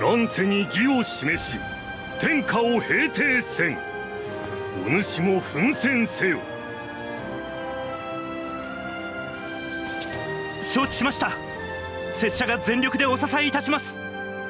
乱世に義を示し天下を平定せん。お主も奮戦せよ。 承知しました。拙者が全力でお支えいたします。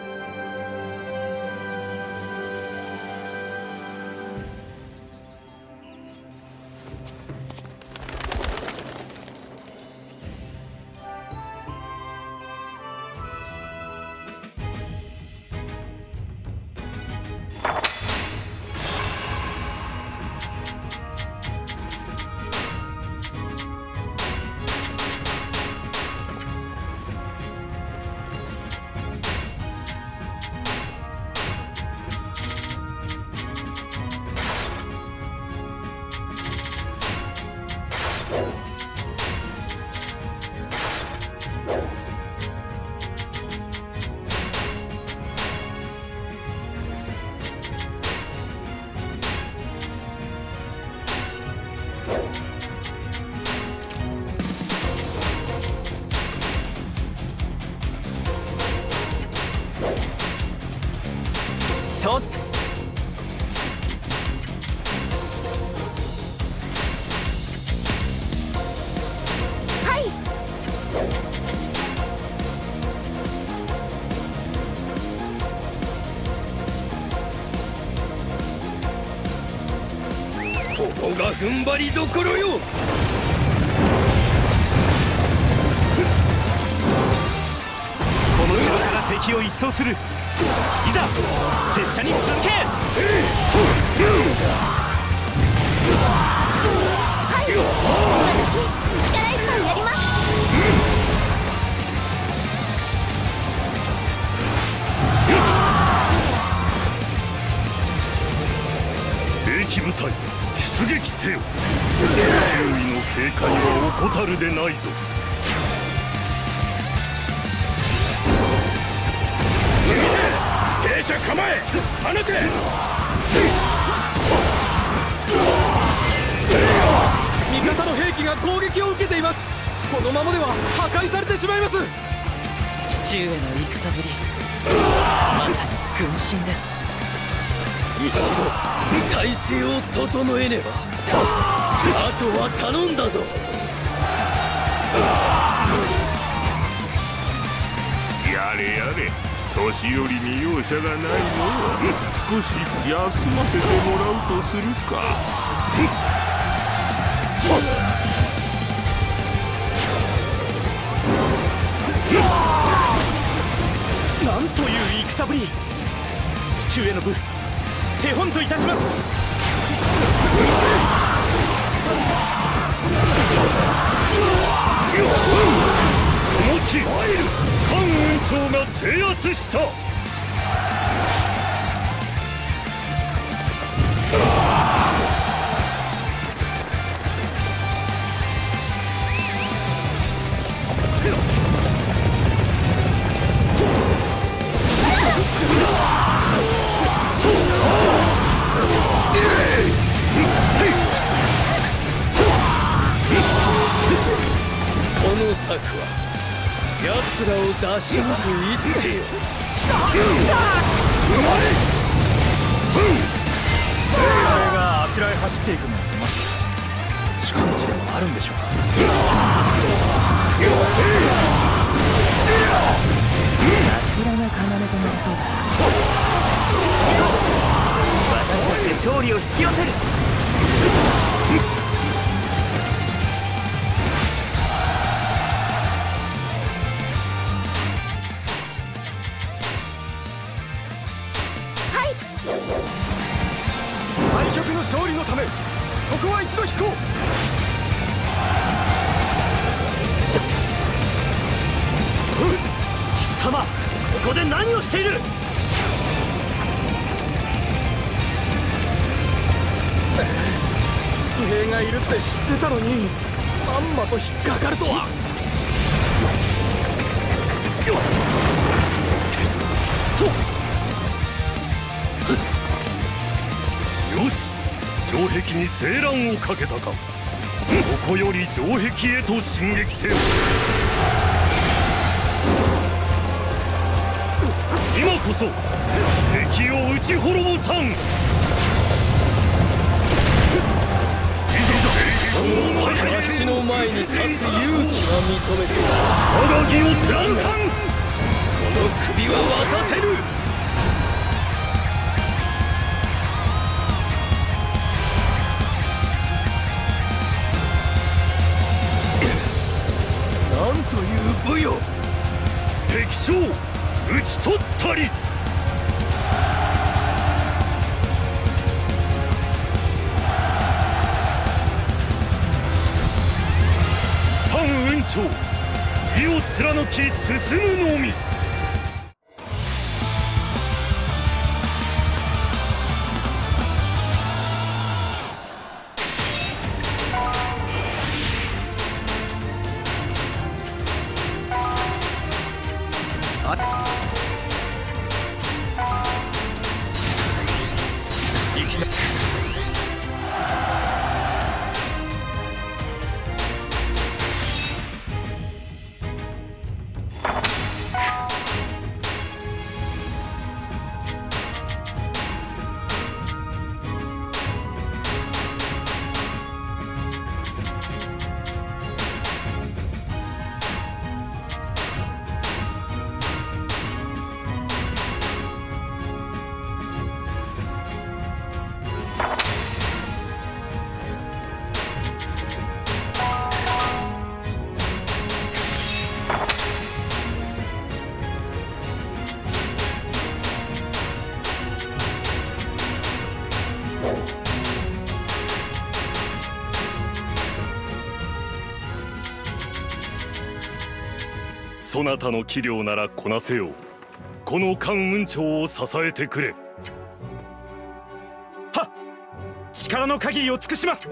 承知。 はい。 ここが踏ん張りどころよ。 この城から敵を一掃する。いざ拙者に続け。 はい、私力いっぱいやります。 兵器部隊出撃せよ。周囲の警戒は怠るでないぞ。戦車構え、放て。 味方の兵器が攻撃を受けています。このままでは破壊されてしまいます。 父上の戦ぶり、まさに軍神です。 一度体勢を整えねば、あとは頼んだぞ。 やれやれ、年寄りに容赦がないのは少し休ませてもらうとするか。 なんという戦ぶり。父上の部手本といたします。 この地関雲長が制圧した。 この策は奴らを出し抜く一手よ。 彼があちらへ走っていくのを見ます。近道でもあるんでしょうか。 あちらが要となりそうだ。私たちで勝利を引き寄せる。 対局の勝利のため、ここは一度引こう。 貴様、ここで何をしている。 伏兵がいるって知ってたのに、まんまと引っかかるとは。 よし、城壁に静乱をかけたか。そこより城壁へと進撃せよ。 今こそ敵を撃ち滅ぼさん。 私の前に立つ勇気は認めて我が義を貫かん。 この首は渡せる。なんという武よ。 敵将討ち取ったり。反雲長、意を貫き進むのみ。そなたの器量ならこなせよう。この関雲長を支えてくれ。はっ、力の限りを尽くします。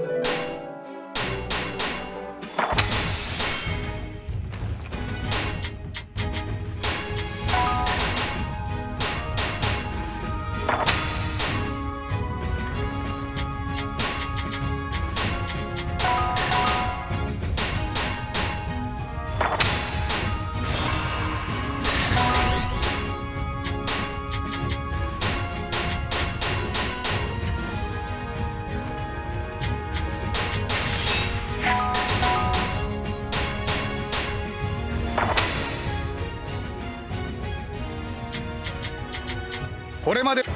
これまで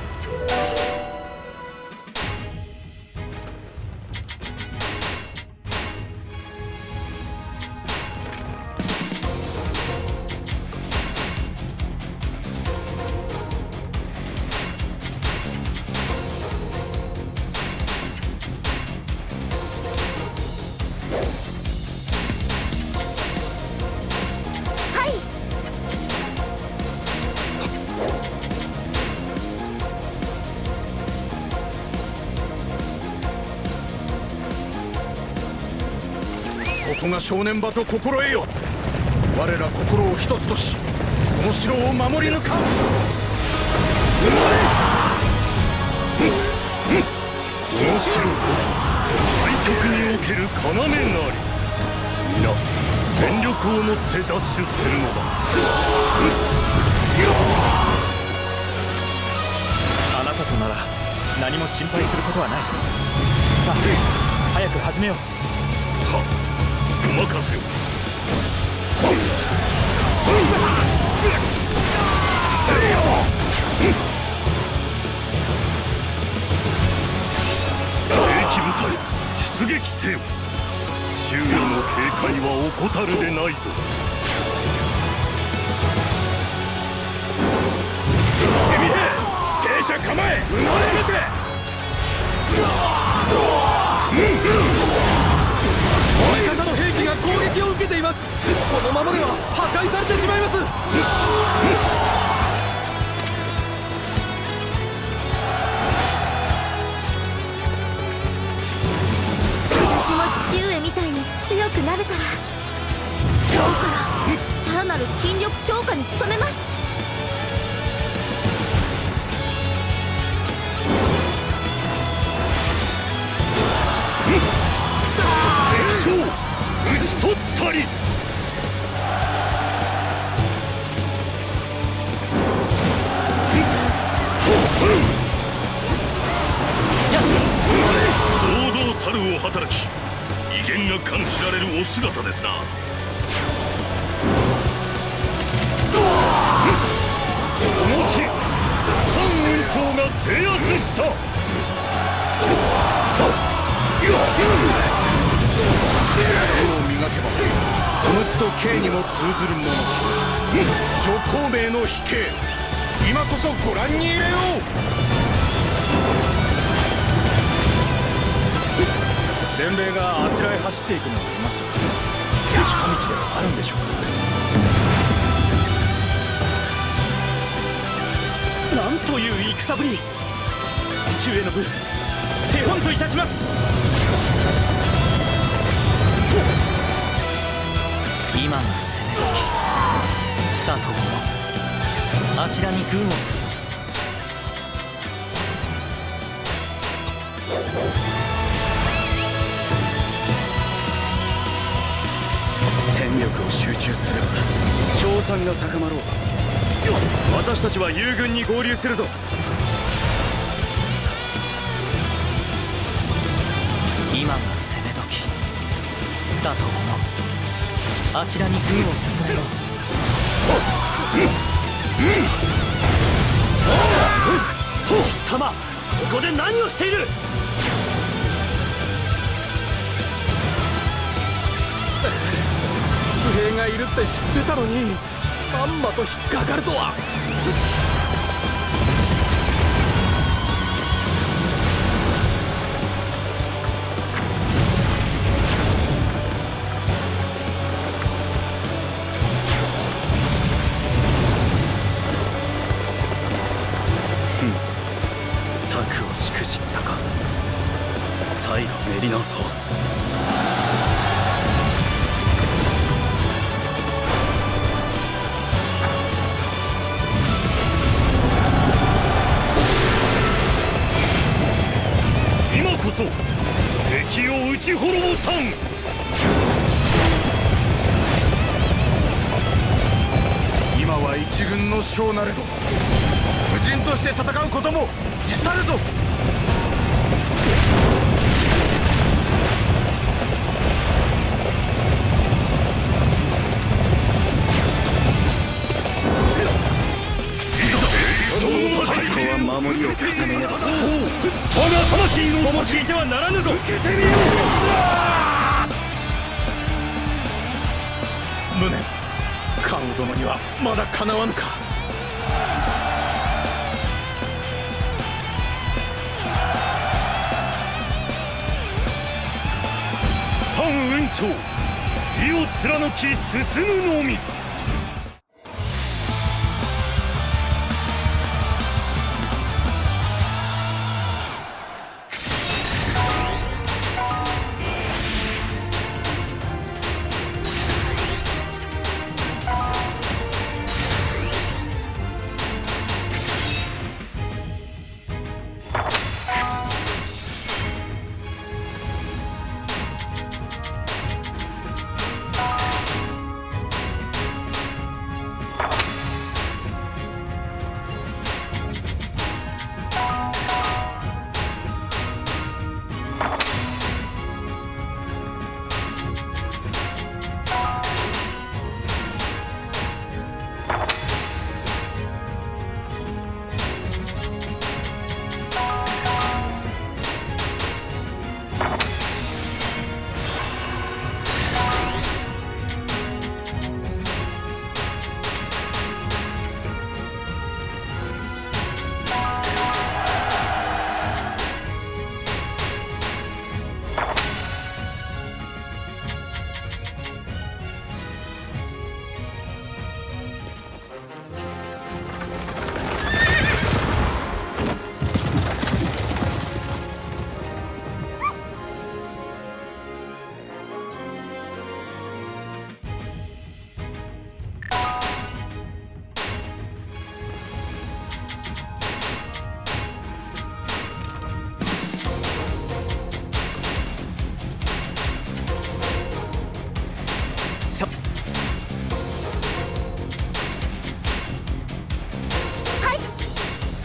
ここが正念場と心得よ。我ら心を一つとし、この城を守り抜かん。 この城こそ対局における要なり。皆全力をもって奪取するのだ。 あなたとなら何も心配することはない。さあ早く始めよう。 はっ、任せよ。兵器部隊出撃せよ。周囲の警戒は怠るでないぞ。 弓兵、正射構え、生まれて。 味方の兵器が攻撃を受けています。このままでは破壊されてしまいます。 私も父上みたいに強くなるから、今日からさらなる筋力強化に努めます。 敵将討ち取ったり。 働き、威厳が感じられるお姿ですな。 おもち反雲長が制圧した。 手を磨けばこの地と刑にも通ずるもの。諸孔明の飛型、今こそご覧に入れよう。 伝令があちらへ走っていくのを見ましたか。近道ではあるんでしょうか。なんという戦ぶり。父上の分手本といたします。 今の攻め時だと思う。あちらに軍を進む。 戦力を集中すれば勝算が高まろう。私たちは友軍に合流するぞ。 今の攻め時だと思う。あちらに軍を進めろ。貴様、ここで何をしている。 不兵がいるって知ってたのにまんまと引っかかるとは。 策をしくじったか。再度練り直そう。今こそ敵を撃ち滅ぼさん。 今は一軍の将なれど無人として戦うことも辞さるぞ。 最高は守りを固めねば。我が魂の灯いてはならぬぞ。受けてみよ無念、関羽殿にはまだかなわぬか。 反雲長、意を貫き進むのみ。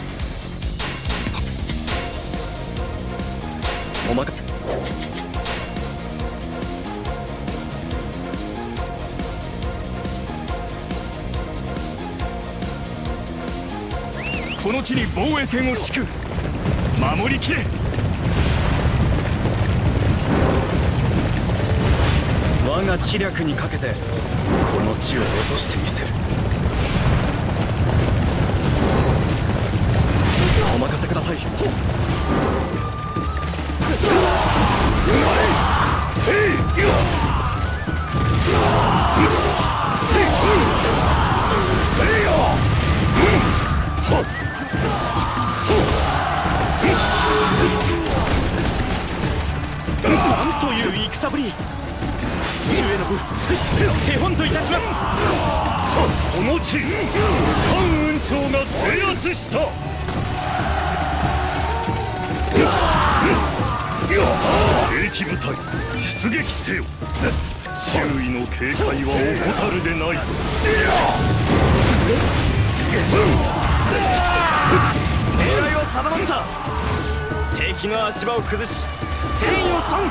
お任せ。 この地に防衛線を敷く。守りきれ。我が知略にかけてこの地を落としてみせる。お任せください。なんという戦ぶり。父上の分手本といたします。この地関雲長が制圧した。敵部隊出撃せよ。周囲の警戒は怠るでないぞ。狙いは定まった。敵の足場を崩し戦意を損。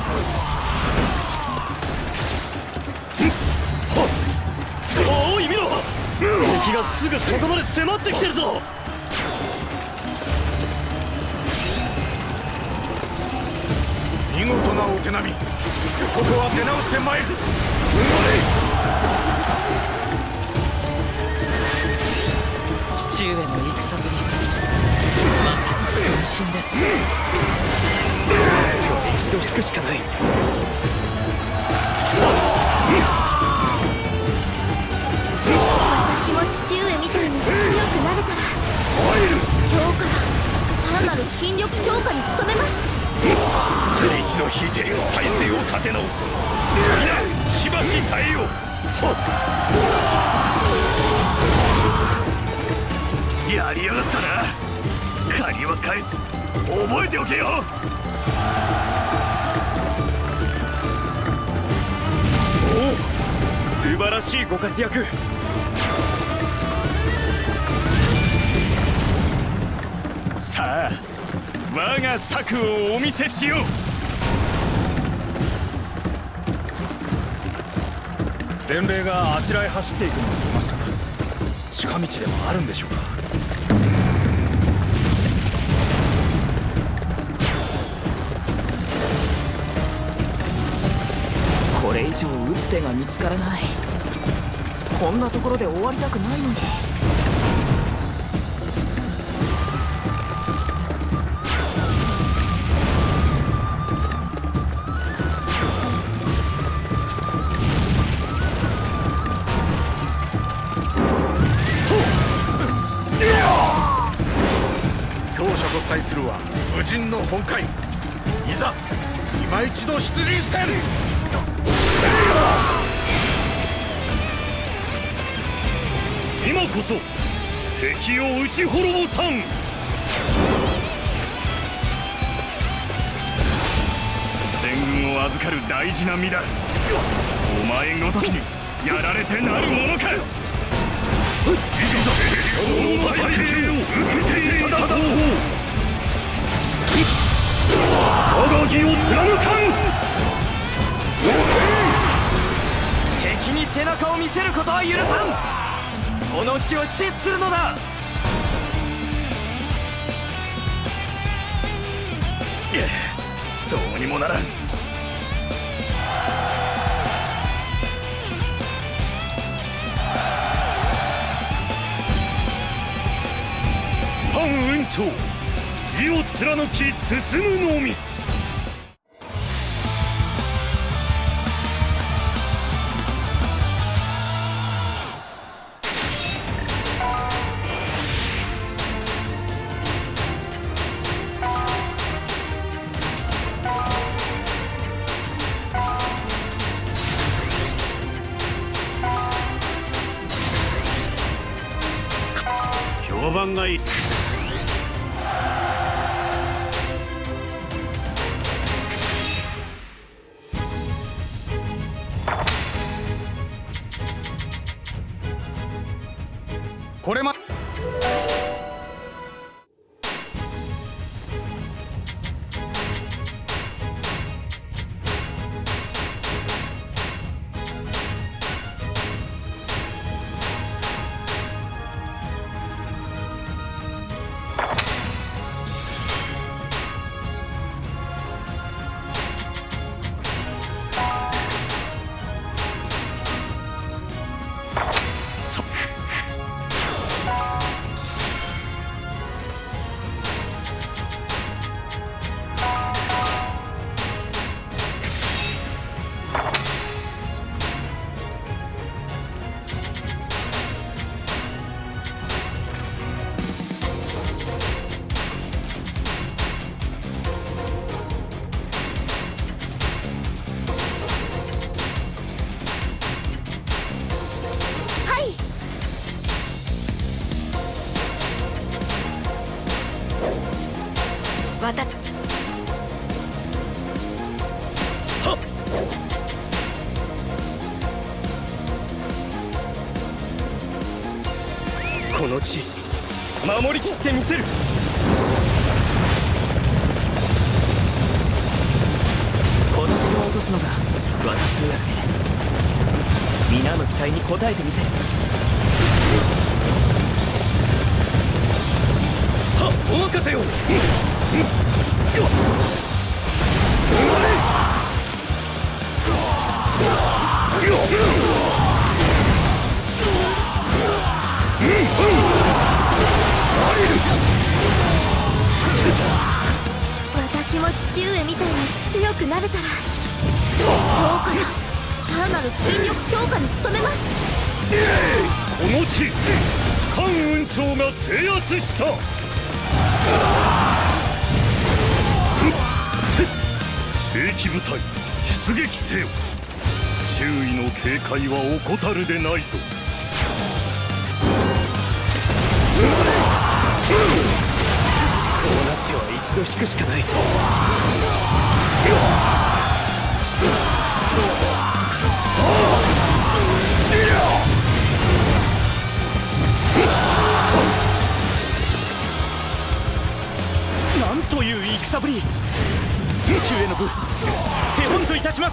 おい見ろ、敵がすぐそこまで迫ってきてるぞ。 見事なお手並み。ここは出直してまいる。 父上の戦ぶり、まさに分身です。一度引くしかない。 私も父上みたいに強くなるから、今日からさらなる筋力強化に努めます。 一度引いて体勢を立て直す。皆しばし耐えよう。やりやがったな。借りは返す。覚えておけよ。おお、素晴らしいご活躍。さあ我が策をお見せしよう。伝令があちらへ走っていくのを見ましたが、近道でもあるんでしょうか。 これ以上撃つ手が見つからない。こんなところで終わりたくないのに。 強者と対するは武人の本懐。いざ今一度出陣せん。 今こそ敵を撃ち滅ぼさん。全軍を預かる大事な身だ。お前ごときにやられてなるものか。その体系を受けていただこう。我が義を貫かん。敵に背中を見せることは許さん。この地を死するのだ。どうにもならん。関雲長、義を貫き進むのみ。 評判がいい。これまこの地守りきってみせる。 この城を落とすのが私の役目。皆の期待に応えてみせる。 はっ、お任せよ。 私も父上みたいに強くなれたら、今日からさらなる筋力強化に努めます。 この地関雲長が制圧した。兵器部隊出撃せよ。周囲の警戒は怠るでないぞ。 こうなっては一度引くしかない。 なんという戦ぶり。父上の部手本といたします。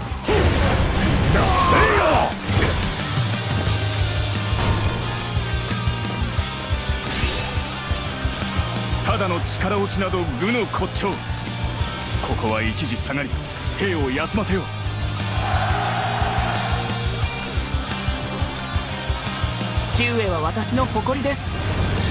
ただの力押しなど愚の骨頂。ここは一時下がり兵を休ませよう。 父上は私の誇りです。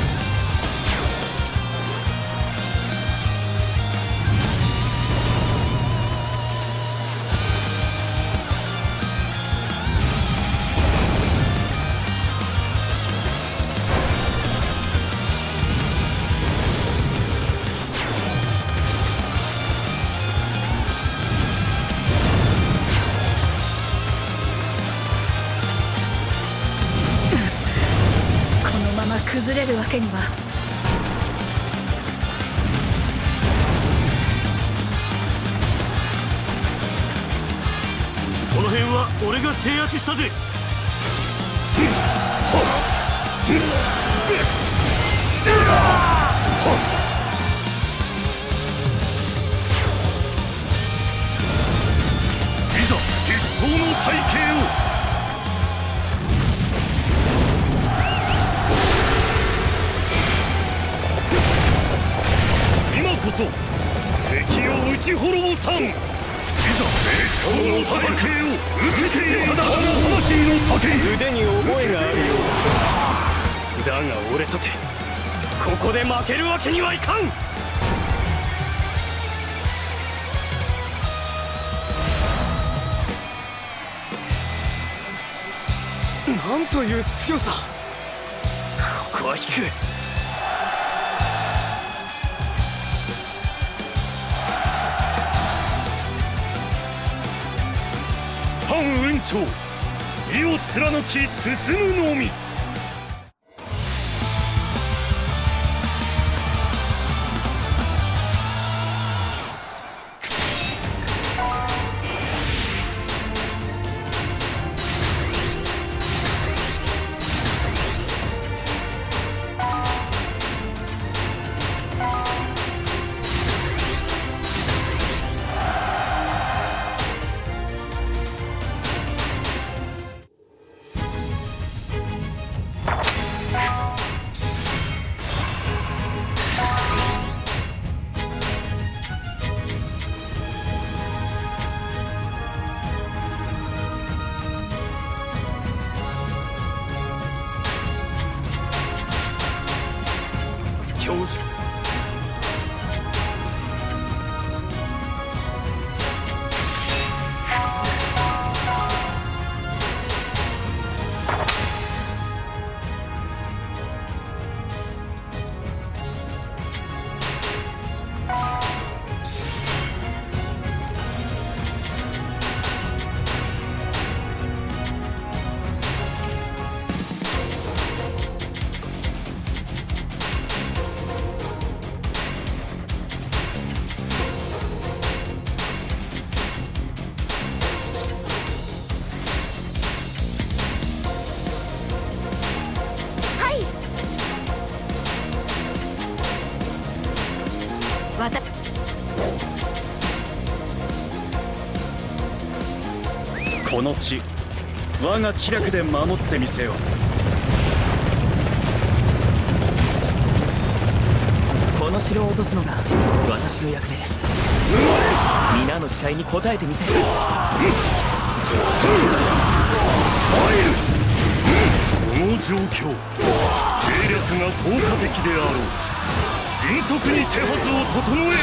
崩れるわけには。 この辺は俺が制圧したぜ。いざ決勝の隊形を。今こそ敵を撃ち滅ぼさん。いざ決勝の隊形を受けている。ただ魂の盾。 腕に覚えがあるようだ。だが俺とてここで負けるわけにはいかん。なんという強さ。ここは引く。 関雲長、意を貫き進むのみ。教授、 の地、我が知略で守ってみせよう。 この城を落とすのが私の役目。皆の期待に応えてみせる。 この状況、計略が効果的であろう。迅速に手はずを整えん。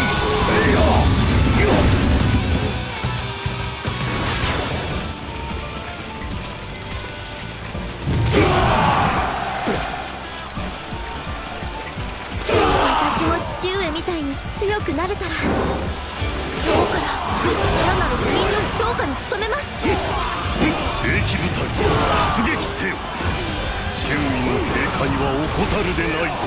私も父上みたいに強くなれたら、今日からさらなる筋力強化に努めます。 兵器部隊出撃せよ。周囲の警戒は怠るでないぞ。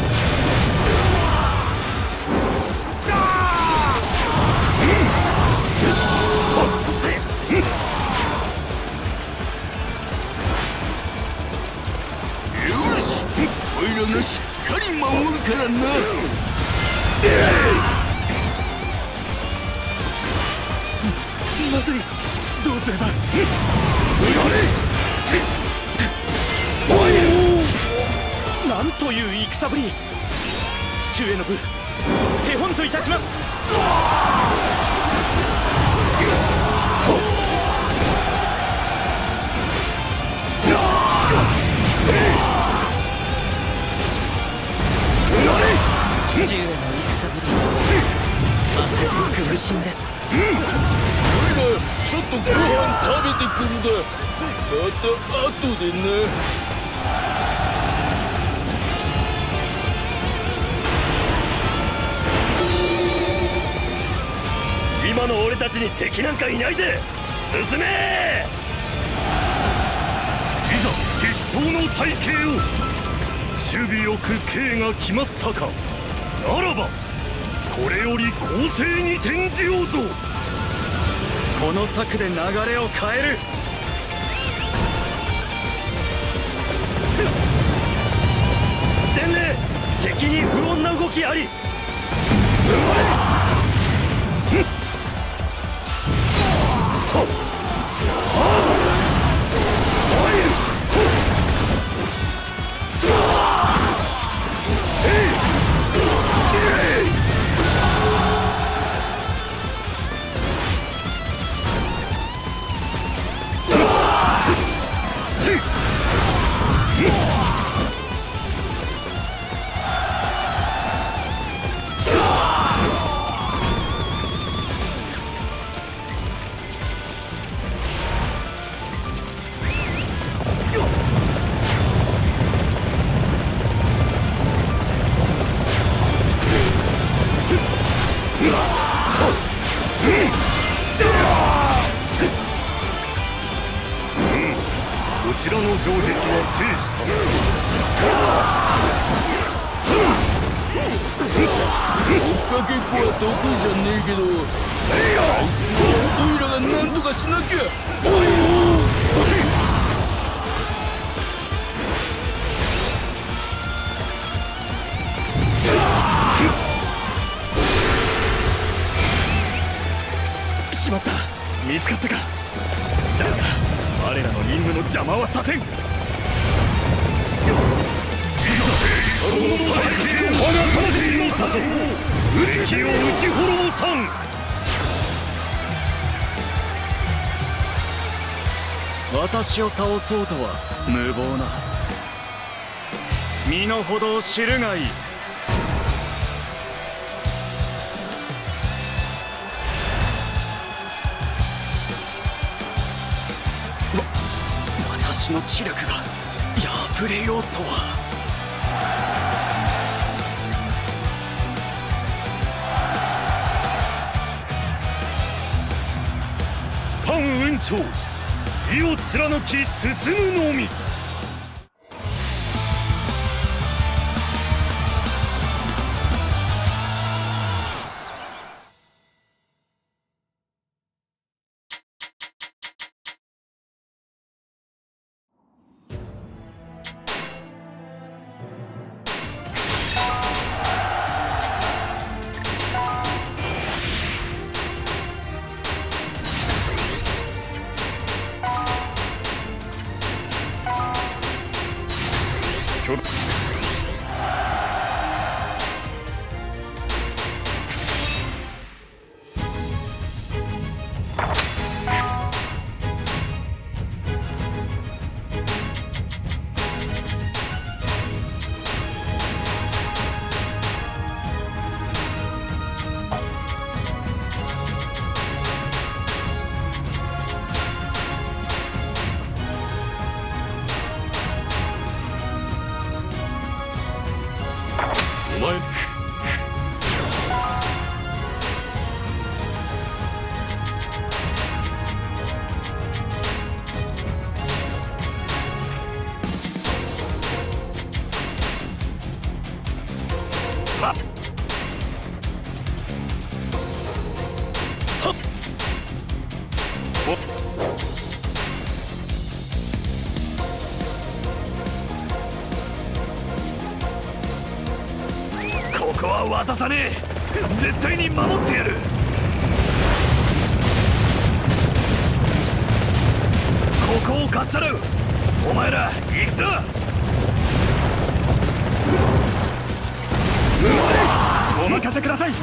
よし、おいらがしっかり守るからな。 まずい、どうすれば。 なんという戦ぶり。父上の部、手本といたします。 父上の戦ぶり、焦り苦しいんです。 おいらちょっとご飯食べてくるんだ。また後でな。 今の俺たちに敵なんかいないぜ。進め。いざ決勝の隊形を。守備よく計が決まったか。ならばこれより攻勢に転じようぞ。この策で流れを変える。伝令、敵に不穏な動きあり。こちらの城壁は制した。 追っかけっこは得意じゃねえけど、あいつのおいらがなんとかしなきゃ。 しまった、見つかったか。だが我らの任務の邪魔はさせん。我が魂のこそ敵を撃ち滅ぼさん。私を倒そうとは無謀な。身の程を知るがいい。私の知略が破れようとは。パン雲長、意を貫き進むのみ。 ちょっとここは渡さねえ。絶対に守ってやる。ここをかっさらう。お前ら行くぞ。お任せください。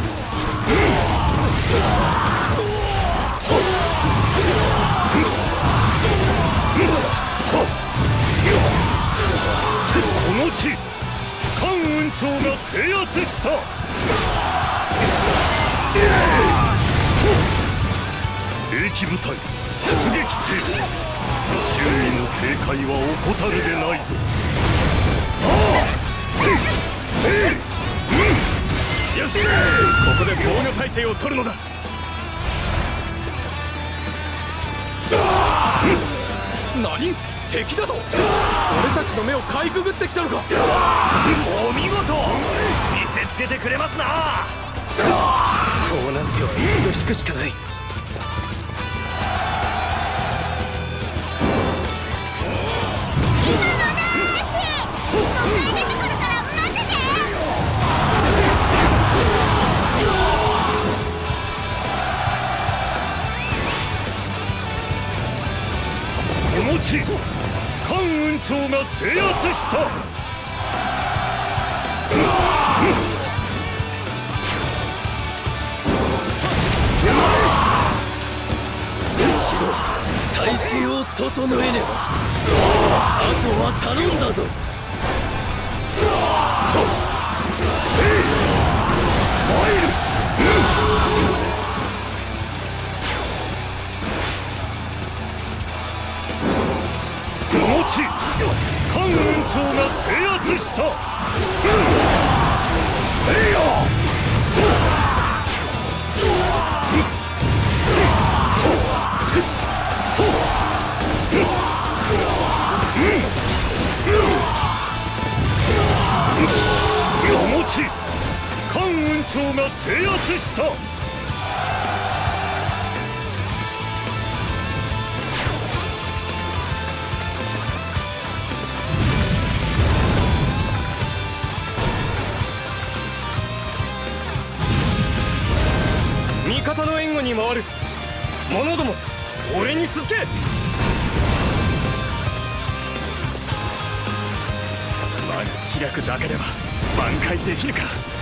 この地関雲長が制圧した。兵器部隊出撃せよ。周囲の警戒は怠るでないぞ。よし、ここで防御態勢を取るのだ。 何？敵だと？俺たちの目をかいくぐってきたのか？ お見事、見せつけてくれますな。 こうなっては一度引くしかない。 この地関雲長が制圧した。 一度体勢を整えねばあとは頼んだぞ。 この地関雲長が制圧した。この地関雲長が制圧した。味方の援護に回る。者ども俺に続け。我が知略だけでは挽回できぬか。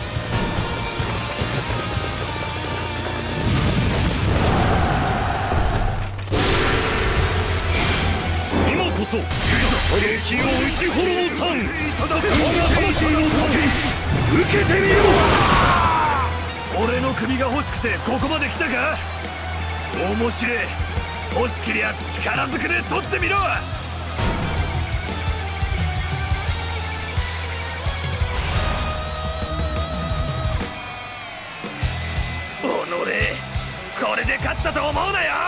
今こそ敵を打ち滅ぼさん。我が魂の時受けてみよう。俺の首が欲しくてここまで来たか。面白え。欲しけりゃ力ずくで取ってみろ。これで勝ったと思うなよ。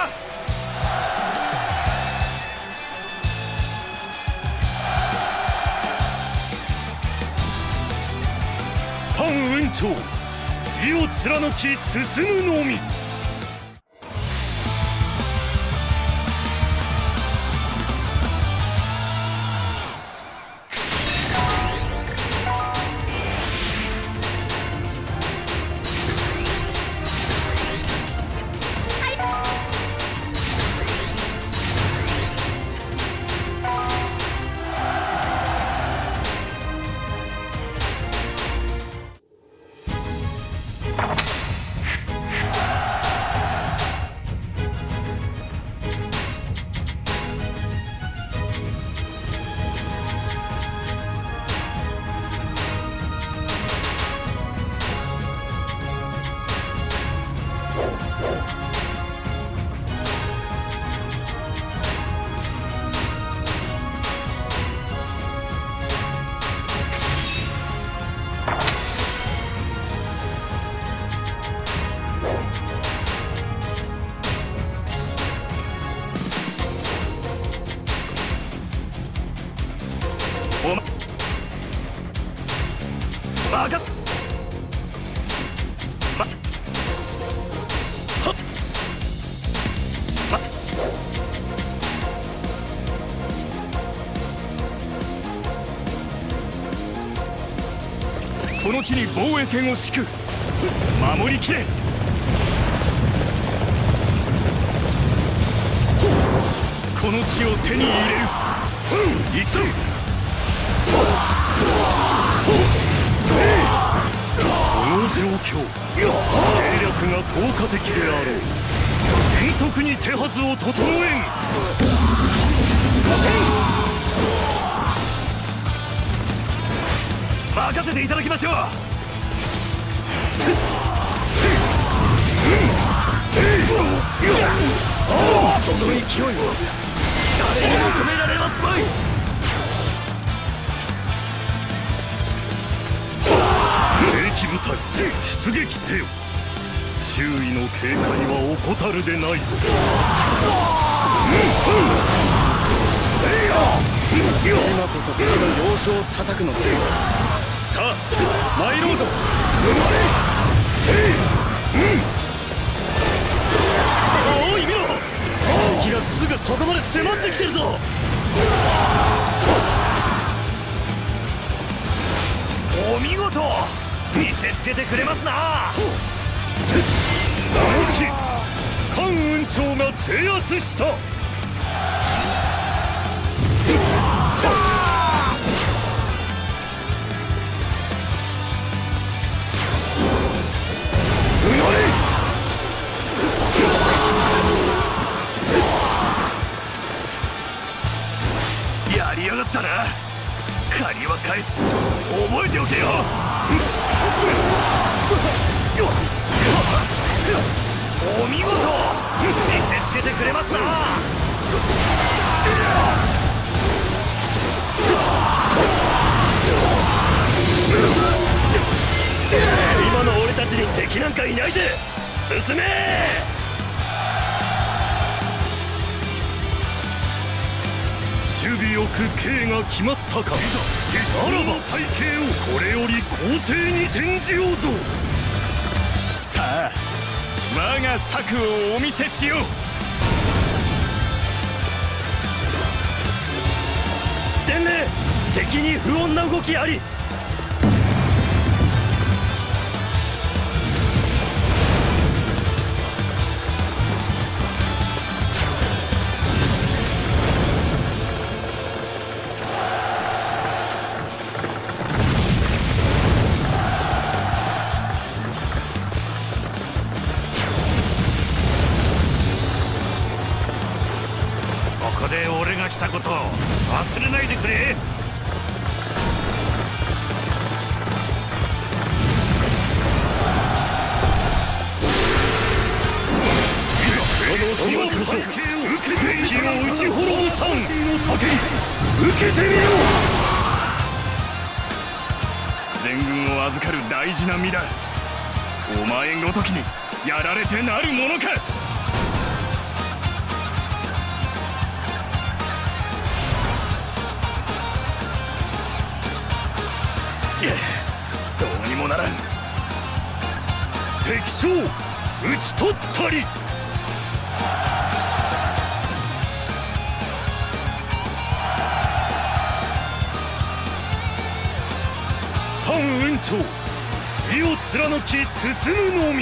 関雲長、義を貫き進むのみ。 バカこの地に防衛線を敷く。守りきれ。この地を手に入れる。行くぞ。この状況、兵略が効果的であろう。迅速に手はずを整えん。任せていただきましょう。その勢いは誰にも止められますまい。敵部隊出撃せよ。周囲の警戒は怠るでないぞ。今こそ敵の要所を叩くのだ。さあ参ろうぞ。おい見ろ、敵がすぐそこまで迫ってきてるぞ。お見事、見せつけてくれますな。この地関雲長が制圧した。やりやがったな。借りは返す。覚えておけよ。お見事、見せつけてくれますな。今の俺たちに敵なんかいないぜ。進め。守備よく刑が決まったか。ならば隊形をこれより攻勢に転じようぞ。さあ我が策をお見せしよう。伝令、敵に不穏な動きあり。ここで俺が来たことを忘れないでくれ。今こそ受けて敵を撃ち滅ぼさんの竹に受けてみよう。全軍を預かる大事な身だ。お前ごときにやられてなるものか。どうにもならん。敵将討ち取ったり。関雲長、意を貫き進むのみ。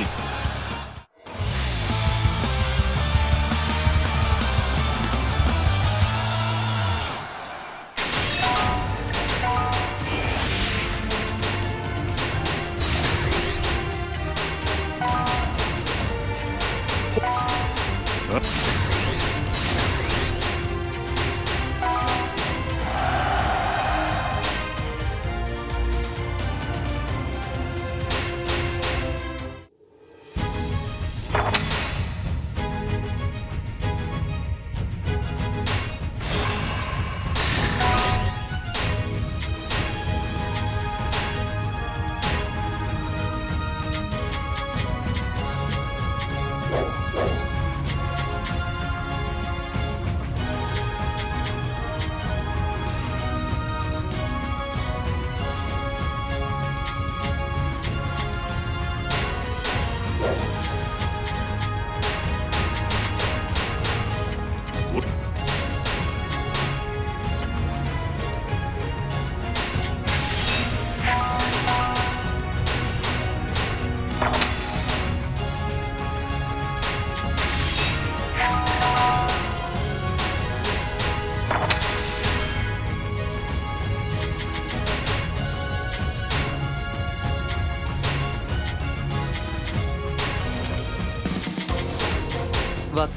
は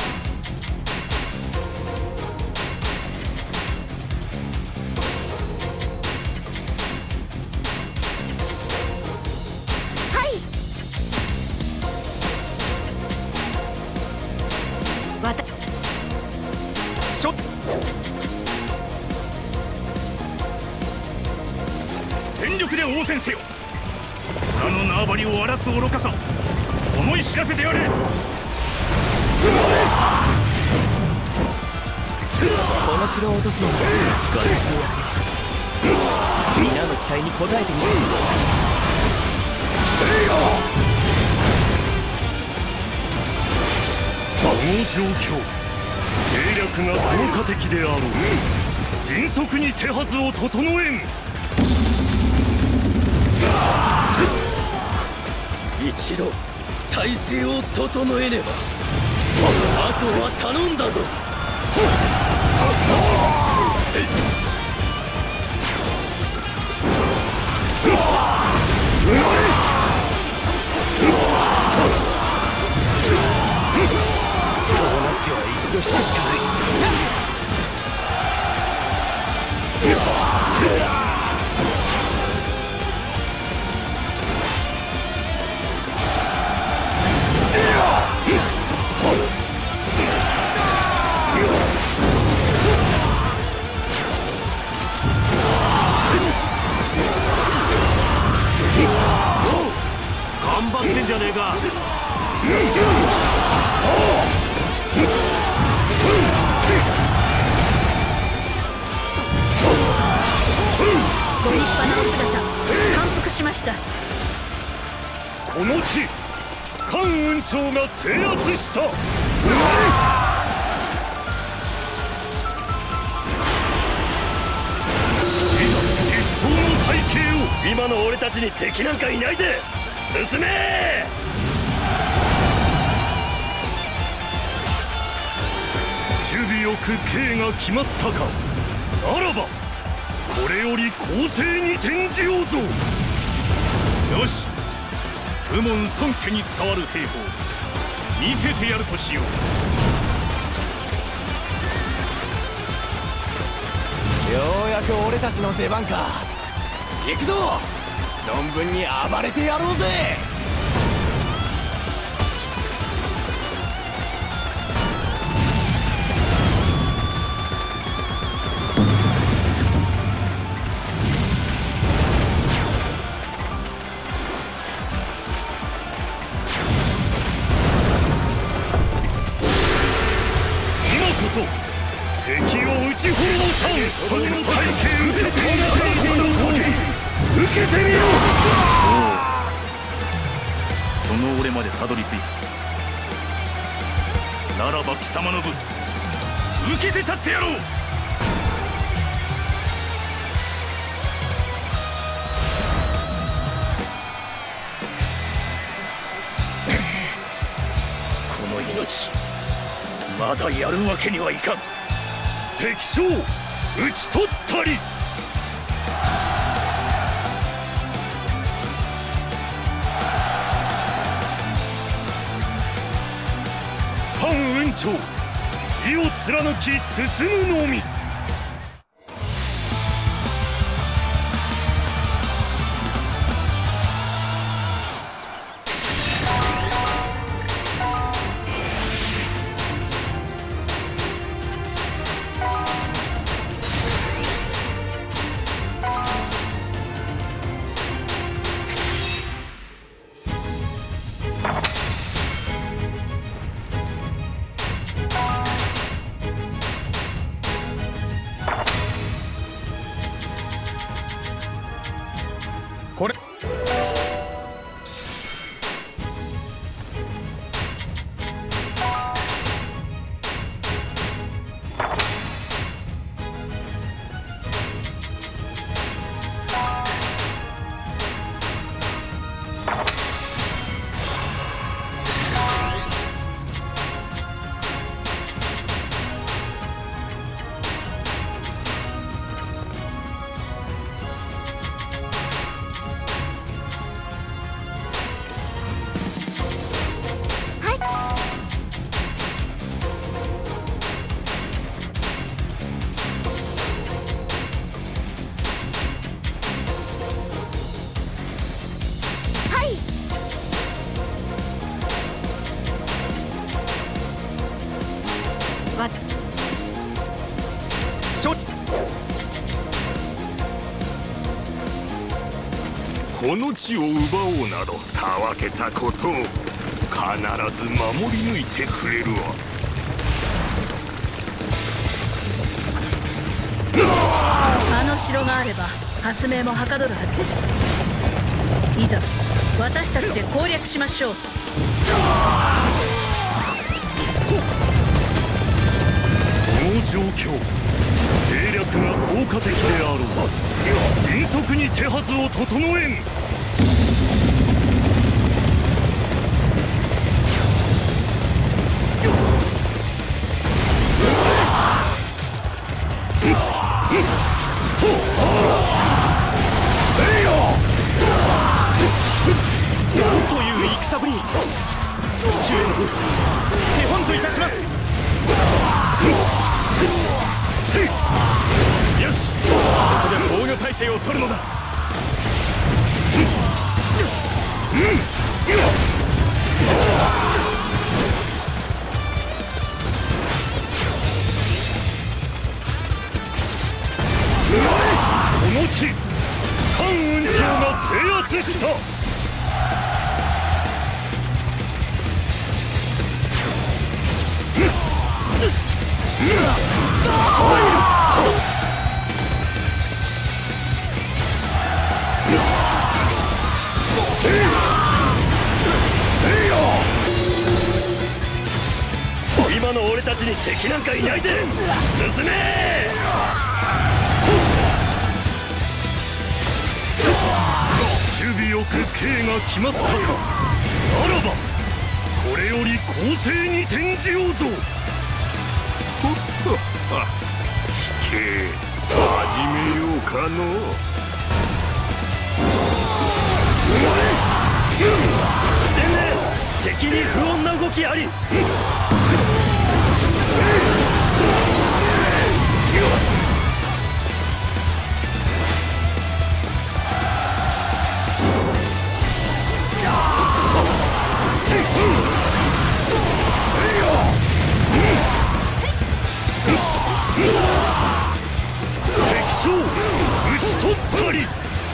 全力で応戦せよ。あの縄張りを荒らす愚かさ、思い知らせてやれ。 この城を落とすのが私の役目。皆の期待に応えてみせる。 この状況、計略が効果的であろう。迅速に手はずを整えん。 一度体勢を整えねば、あとは頼んだぞ。 一度引くしかない。 頑張ってんじゃねえか。 ご立派なお姿、感服しました。 この地、関雲長が制圧した。一生の大計を。 今の俺たちに敵なんかいないぜ。進め。 守備よく計が決まったか。ならばこれより攻勢に転じようぞ。よし、武門孫家に伝わる兵法見せてやるとしよう。 ようやく俺たちの出番か。行くぞ、存分に暴れてやろうぜ。 敵を撃ち滅ぼさん。その体型受けてみろ。受けてみろ。その俺までたどり着いた。ならば貴様の分受けて立ってやろう。この命まだやるわけにはいかん。敵将討ち取ったり。関雲長、義を貫き進むのみ。 これ承知。 この地を奪おうなどたわけたことを必ず守り抜いてくれるわ。 あの城があれば発明もはかどるはずです。いざ私たちで攻略しましょう。 この状況、兵略が効果的であろう。迅速に手はずを整えん。 なんという戦ぶり。父上の分手本といたします。よし、ここで防御態勢を取るのだ。 この地、関雲長が制圧した。今の俺たちに敵なんかいないぜ。進め。守備よく刑が決まったか。ならばこれより攻勢に転じようぞ。 引け、始めようかの。 でね、敵に不穏な動きあり。敵将討ち取ったり。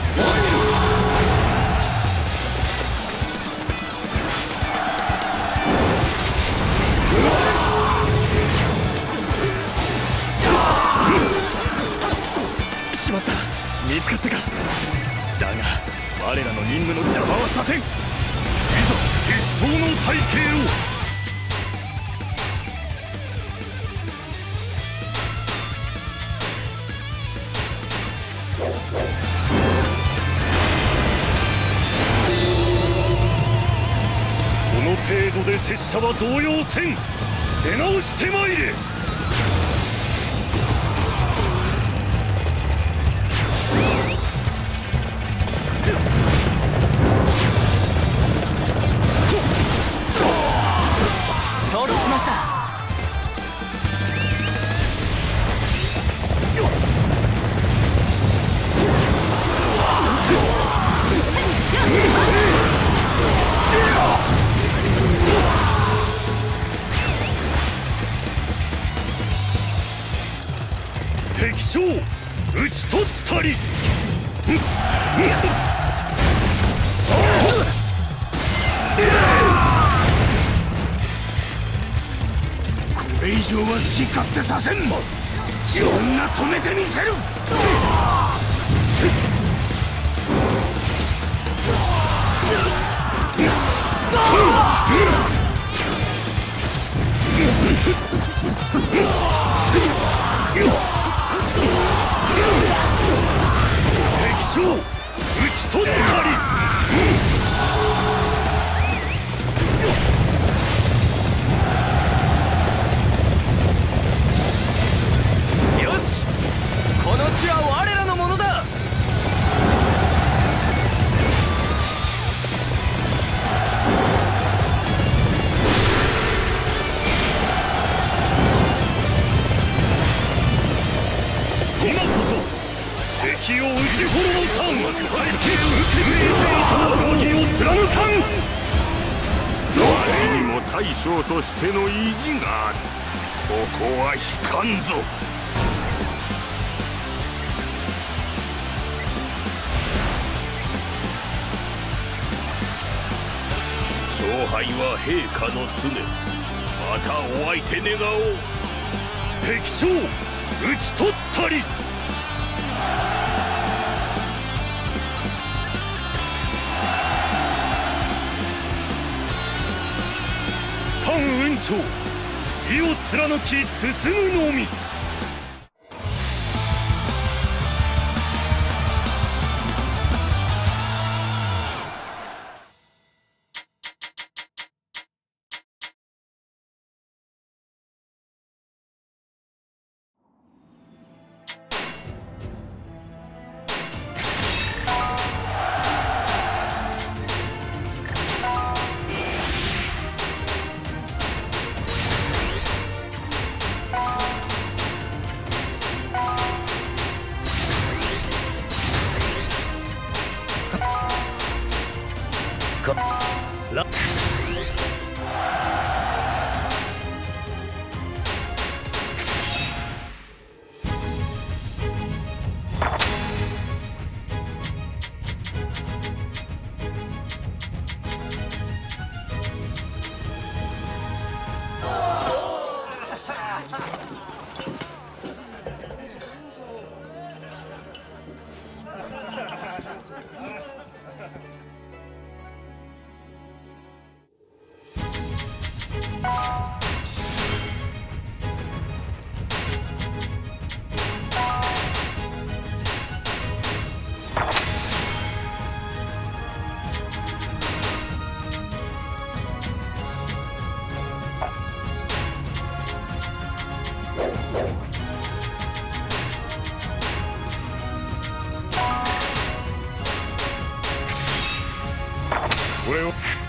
しまった、見つかったか。だが我らの任務の邪魔はさせん。いざ決勝の隊形を。この程度で拙者は動揺せん。出直してまいれ。 承知しました。 敵将討ち取ったり。 これ以上は好き勝手させん。自分が止めてみせる。 敵将討ち取ったり。 よし、この地は我らのものだ。 今こそ敵を討ち滅ぼさん。受けていて義を貫かん。 我にも大将としての意地がある。ここは引かんぞ。 敗は陛下の常。またお相手願おう。 敵将討ち取ったり。関雲長、意を貫き進むのみ。これを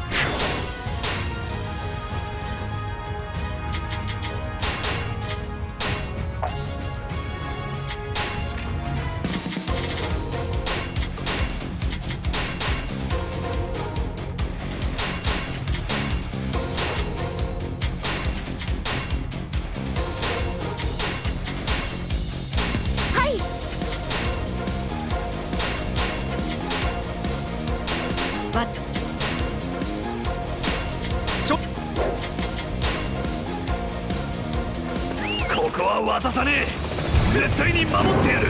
ここは渡さねえ。絶対に守ってやる。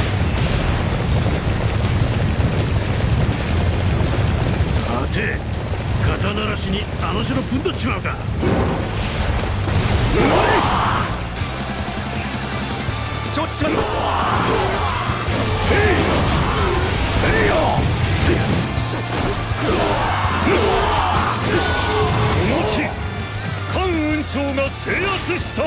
さて、肩慣らしにあの城ぶんどっちまうか。承知しました。お持ち、関雲長が制圧した。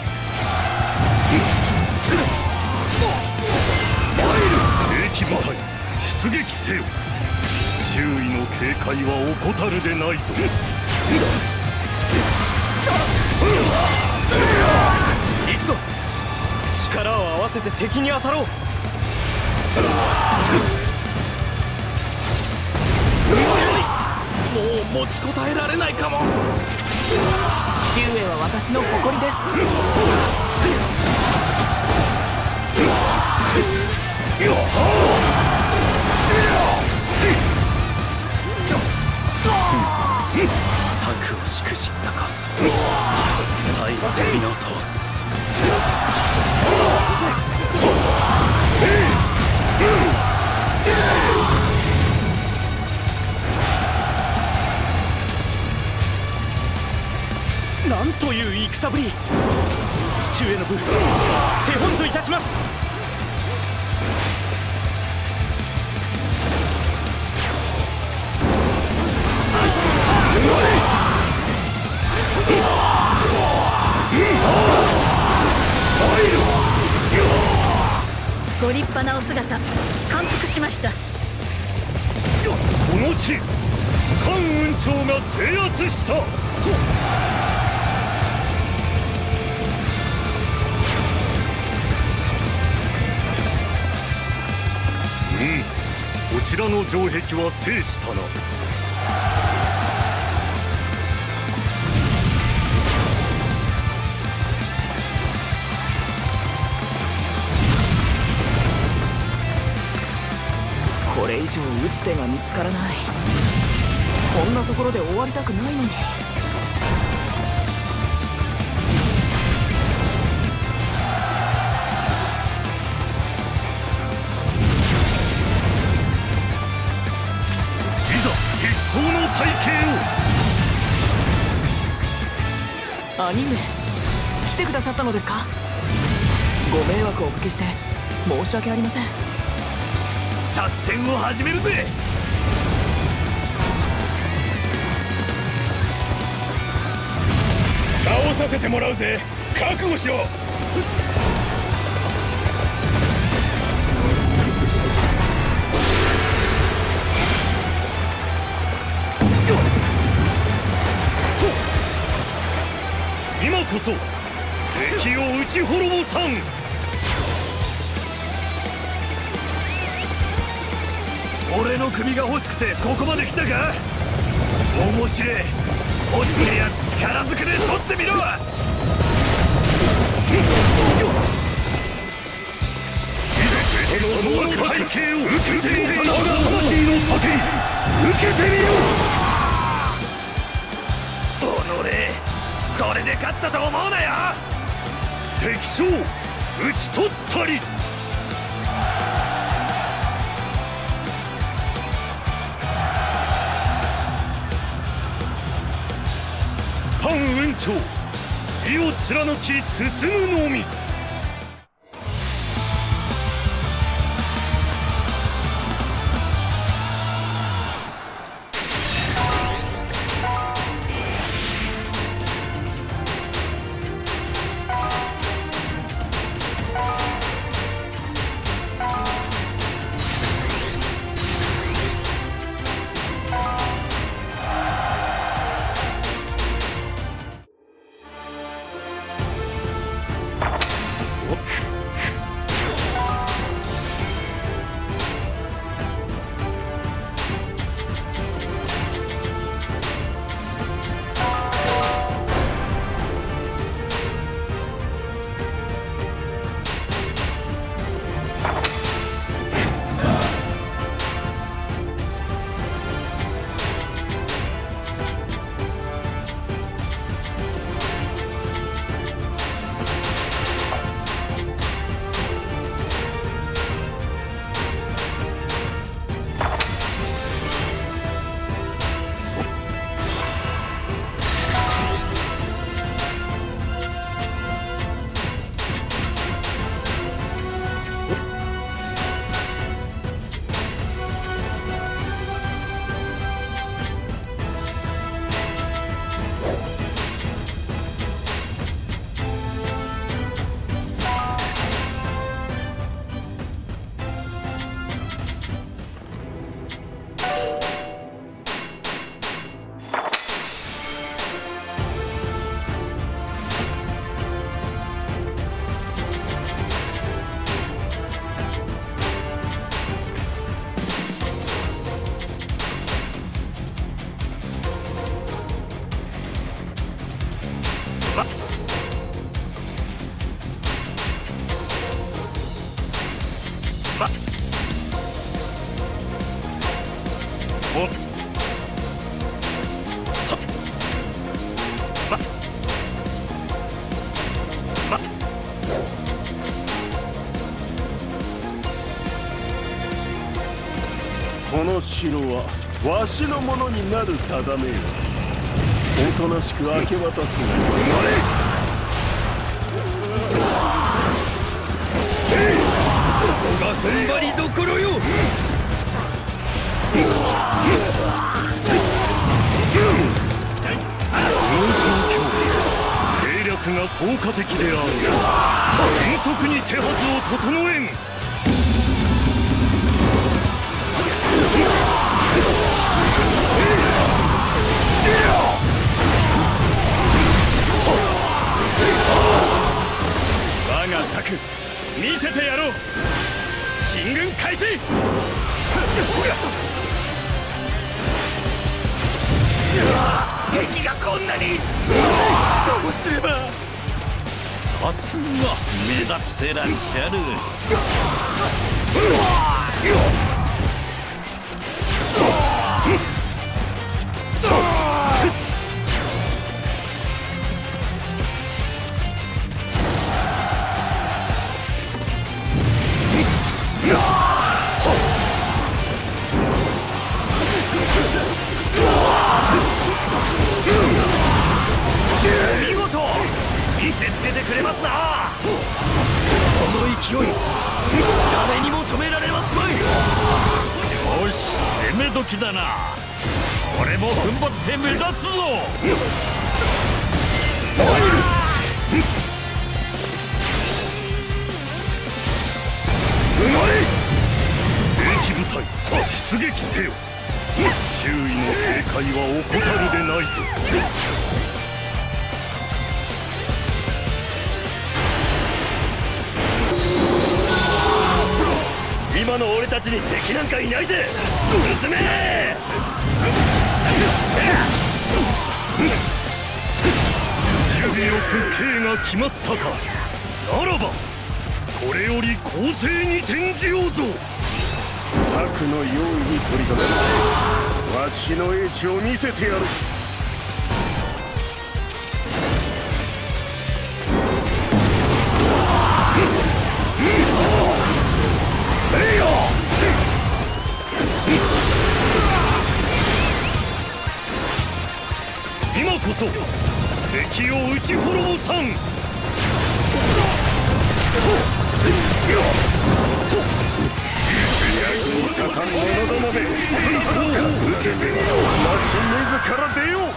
敵部隊出撃せよ。周囲の警戒は怠るでないぞ。行くぞ。力を合わせて敵に当たろう。もう持ちこたえられないかも。 父上は私の誇りです。策をしくじったか。再度やり直そう。なんという戦ぶり。父上の分手本といたします。 ご立派なお姿、感服しました。 この地、関雲長が制圧した。こちらの城壁は制したな。 これ以上打つ手が見つからない。 こんなところで終わりたくないのに。 必勝の体系を。 兄上、来てくださったのですか？ご迷惑をおかけして申し訳ありません。 作戦を始めるぜ。 倒させてもらうぜ。覚悟しろ。 今こそ敵を撃ち滅ぼさん。俺の首が欲しくてここまで来たか。面白い。欲しけりゃ力ずくで取ってみろ。その体系を受けてみた。我が魂の盾受けてみよ。これで勝ったと思うなよ。敵将討ち取ったり。潘雲長、意を貫き進むのみ。 この城はわしのものになる定めよ。おとなしく明け渡すがよい。 ここが踏ん張りどころよ。 兵略が効果的である。迅速に手はずを整えん。 我が策見せてやろう。進軍開始。 敵がこんなに。 どうすれば。 さすが目立ってらっしゃる。 てくれますな。 その勢い誰にも止められますまい。 よし、攻め時だな。俺も踏ん張って目立つぞ。 兵器部隊出撃せよ。周囲の警戒は怠るでないぞ。今の俺たちに敵なんかいないぜ。進め。守備よく刑が決まったか。ならばこれより攻勢に転じようぞ。 策の用意に取り掛かる。わしの英知を見せてやる。 今こそ敵を撃ち滅ぼさん。 役に立たん者どもめ、受けてわし自ら出よう。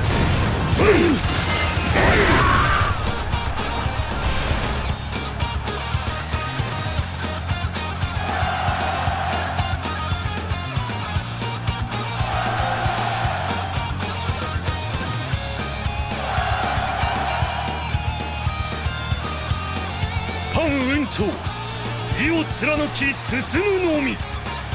潘雲長、意を貫き進むのみ。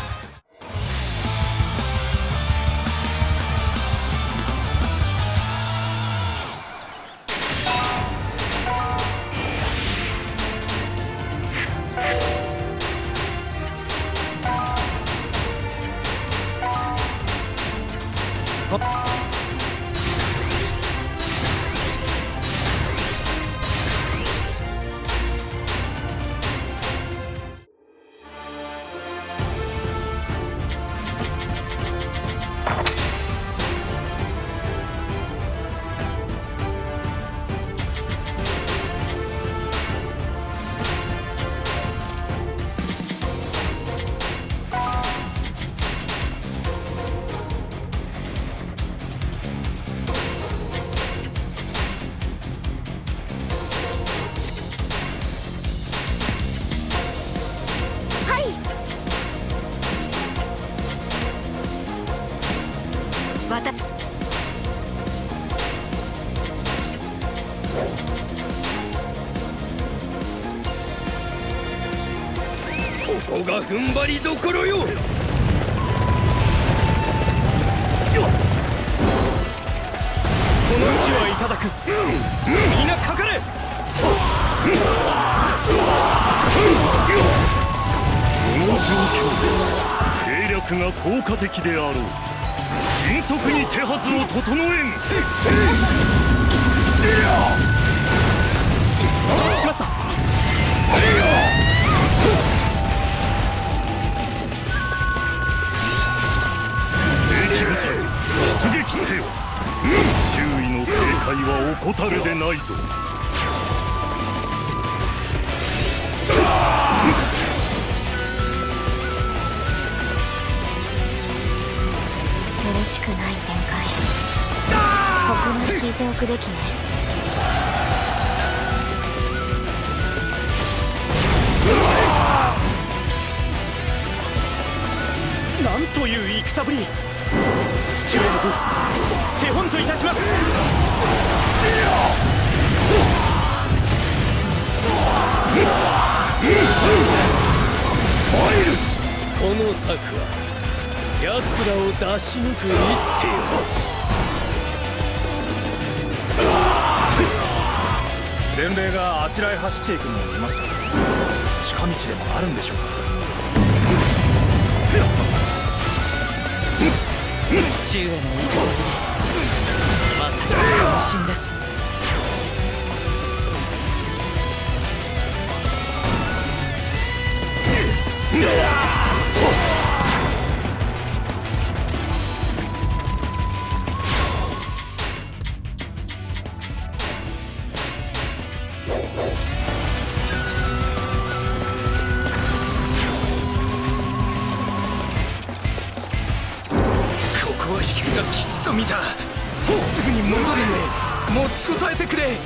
ここが踏ん張りどころよ。この地はいただく。みんなかかれ。 この状況で兵略が効果的であろう。迅速に手はずを整えん。 承知しました。 兵器部隊出撃せよ。周囲の警戒は怠るでないぞ。 よろしくない展開。ここは引いておくべきね。 なんという戦ぶり。父上の分手本といたします。 この策は奴らを出し抜く一手よ。 伝兵衛があちらへ走っていくのを見ました。近道でもあるんでしょうか。 父上の戦ぶり、まさに渾身です。 引きが吉と見た。すぐに戻るね。持ちこたえてくれ。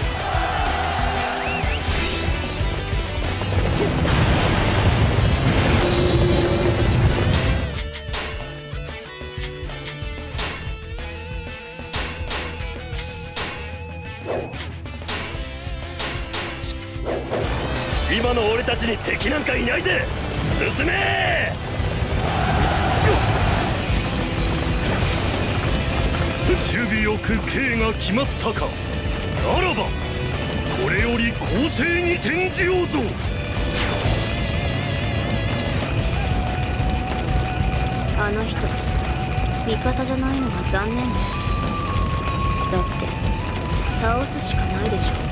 今の俺たちに敵なんかいないぜ。進め。守備よく刑が決まったか。ならばこれより攻勢に転じようぞ。 あの人味方じゃないのは残念ね。だって倒すしかないでしょ。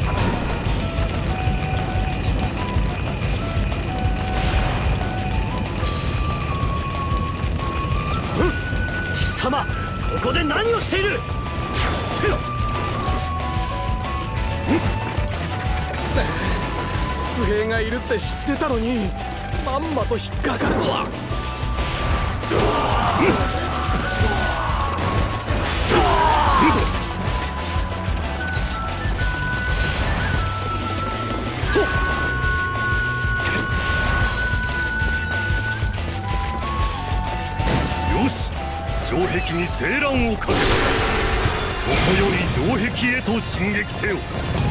貴様、ここで何をしている。 伏兵がいるって知ってたのにまんまと引っかかるとは。 よし、城壁に勢乱をかけ、そこより城壁へと進撃せよ。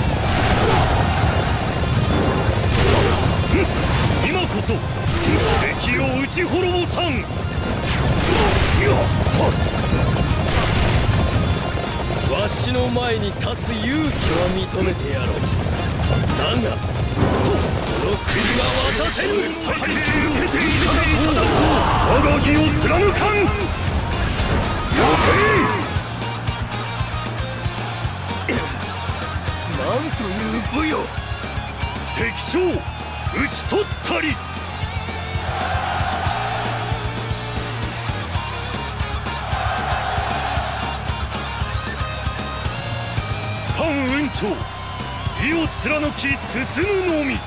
今こそ敵を撃ち滅ぼさん。 わしの前に立つ勇気は認めてやろう。だがこの国は渡せぬ。 最低受けていただこう。我が義を貫かん。 なんという武よ。 敵将討ち取ったり。潘雲長、義を貫き進むのみ。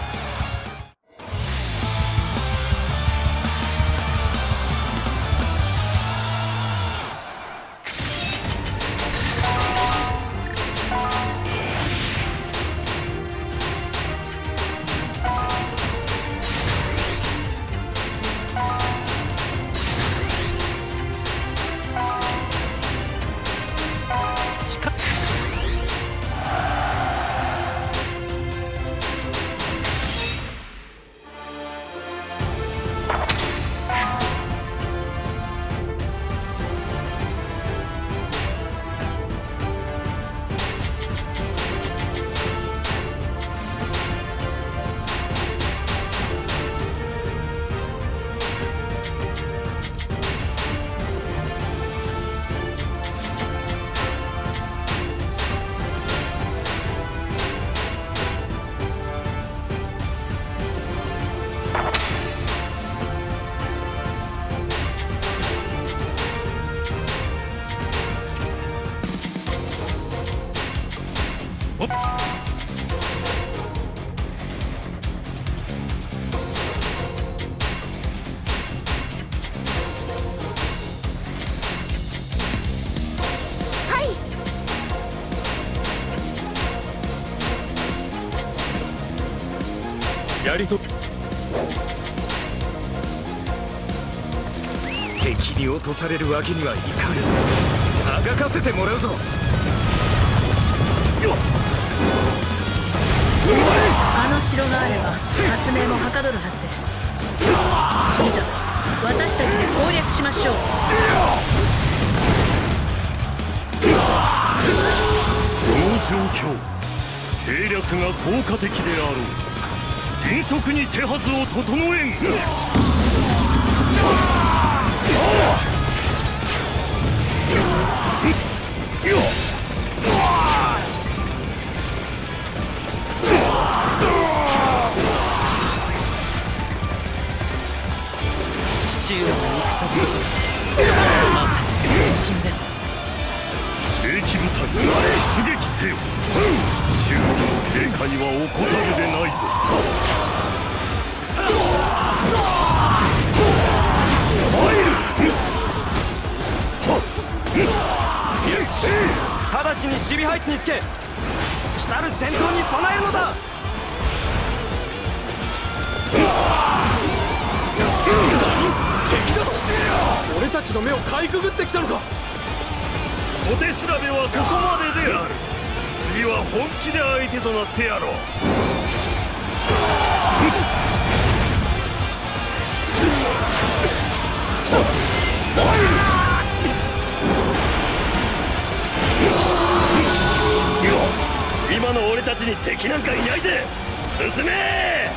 やりと敵に落とされるわけにはいかぬ。あがかせてもらうぞ。 あの城があれば発明もはかどるはずです。いざ私たちで攻略しましょう。 この状況、兵略が効果的であろう。迅速に手はずを整えん。 父上の戦ぶまさに変身です。 兵器部隊出撃せよ。周囲の警戒は怠るでないぞ。入る。 に守備配置につけ、来たる戦闘に備えるのだ。敵だと？俺たちの目をかいくぐってきたのか。 小手調べはここまでである。次は本気で相手となってやろう。今の俺たちに敵なんかいないぜ。進め。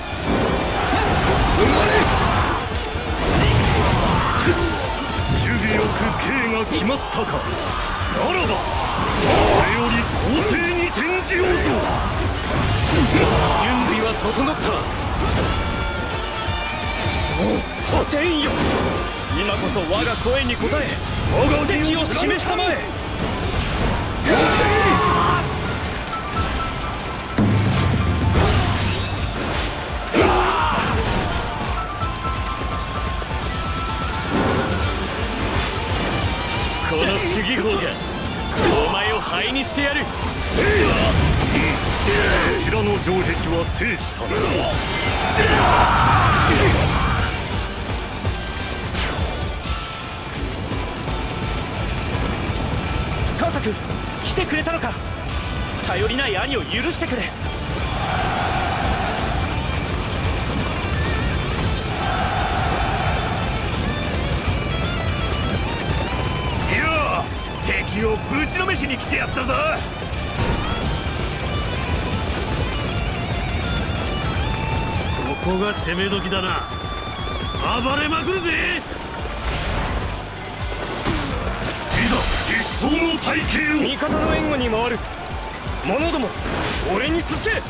守備よく刑が決まったか。ならばこれより攻勢に転じようぞ。 準備は整った。お天よ、今こそ我が声に応え我が敵を示したまえ。 この主義法がお前を灰にしてやる。こちらの城壁は制したな。 川作、来てくれたのか。頼りない兄を許してくれ。 敵をぶちのめしに来てやったぞ。ここが攻め時だな。暴れまくるぜ。いざ一層の体系を。 味方の援護に回る者ども、俺に続け。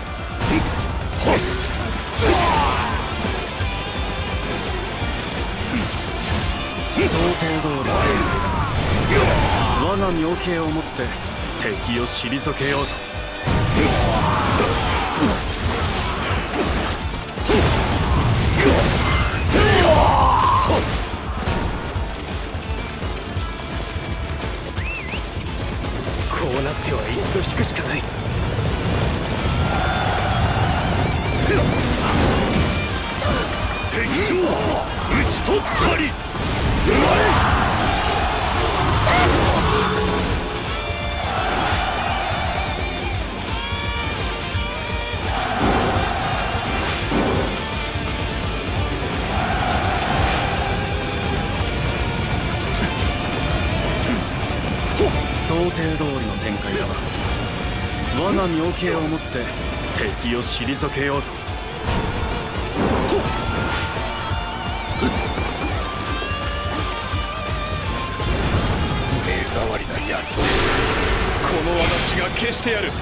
想定通り我が妙計をもって敵を退けようぞ。 こうなっては一度引くしかない。 敵将討ち取ったり。 想定通りの展開だな。我が妙計をもって敵を退けようぞ。 目障りなやつをこの私が消してやる。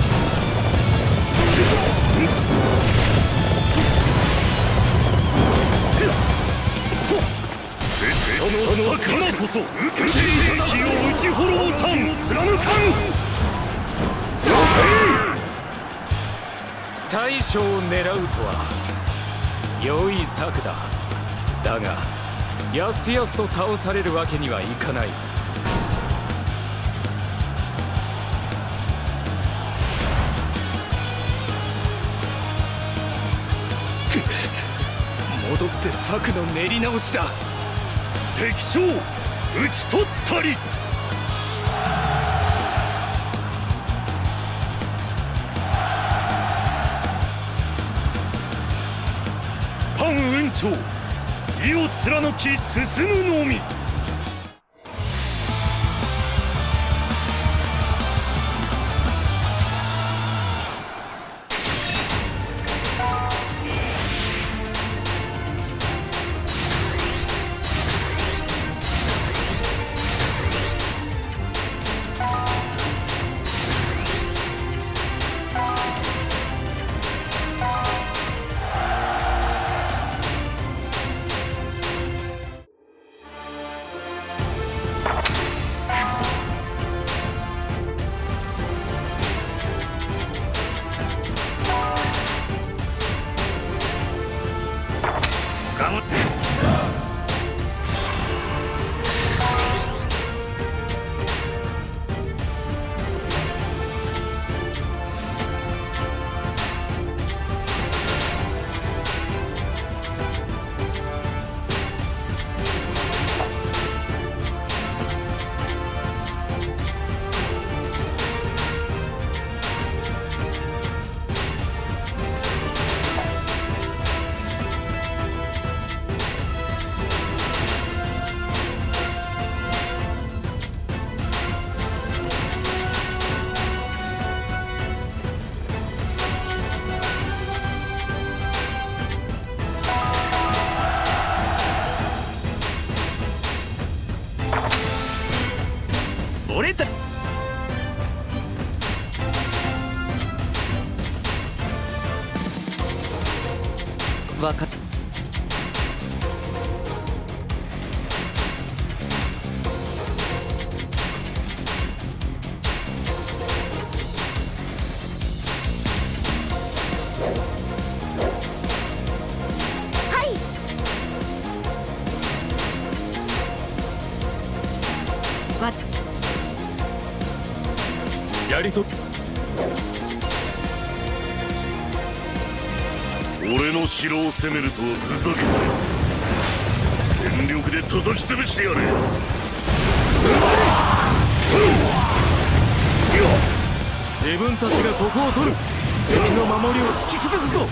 その桜こそ受けていただきを打ち滅ぼさん貫かん。 大将を狙うとは良い策だ。だがやすやすと倒されるわけにはいかない。戻って策の練り直しだ。 敵将討ち取ったり。潘雲長、義を貫き進むのみ。 俺た分かっやりと俺の城を攻めるとはふざけたやつ。全力で叩き潰してやれ。 自分たちがここを取る。敵の守りを突き崩すぞ。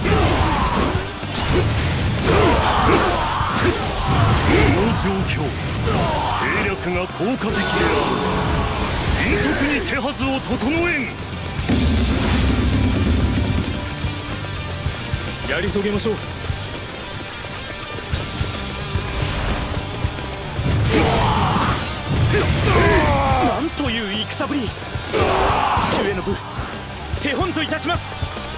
この状況、兵略が効果的である。迅速に手はずを整えん。 やり遂げましょう。なんという戦ぶり。父上の部手本といたします。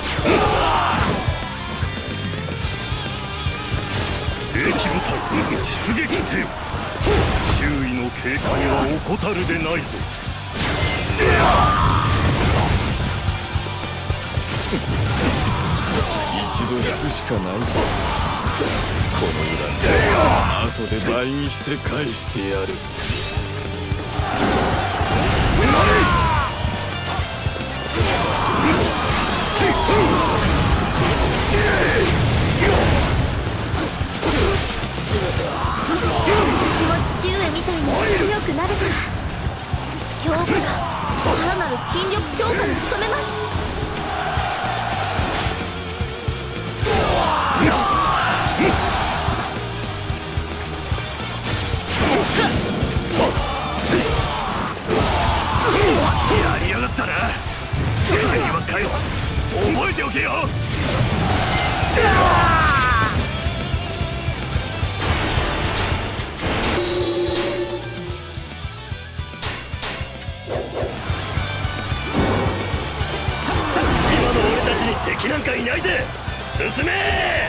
兵器部隊出撃せよ。周囲の警戒は怠るでないぞ。 一度引くしかない。この裏で後で倍にして返してやる。 私も父上みたいに強くなれたら、今日からさらなる筋力強化に努めます。 やりやがったな。返りは返す。覚えておけよ。今の俺たちに敵なんかいないぜ。進め。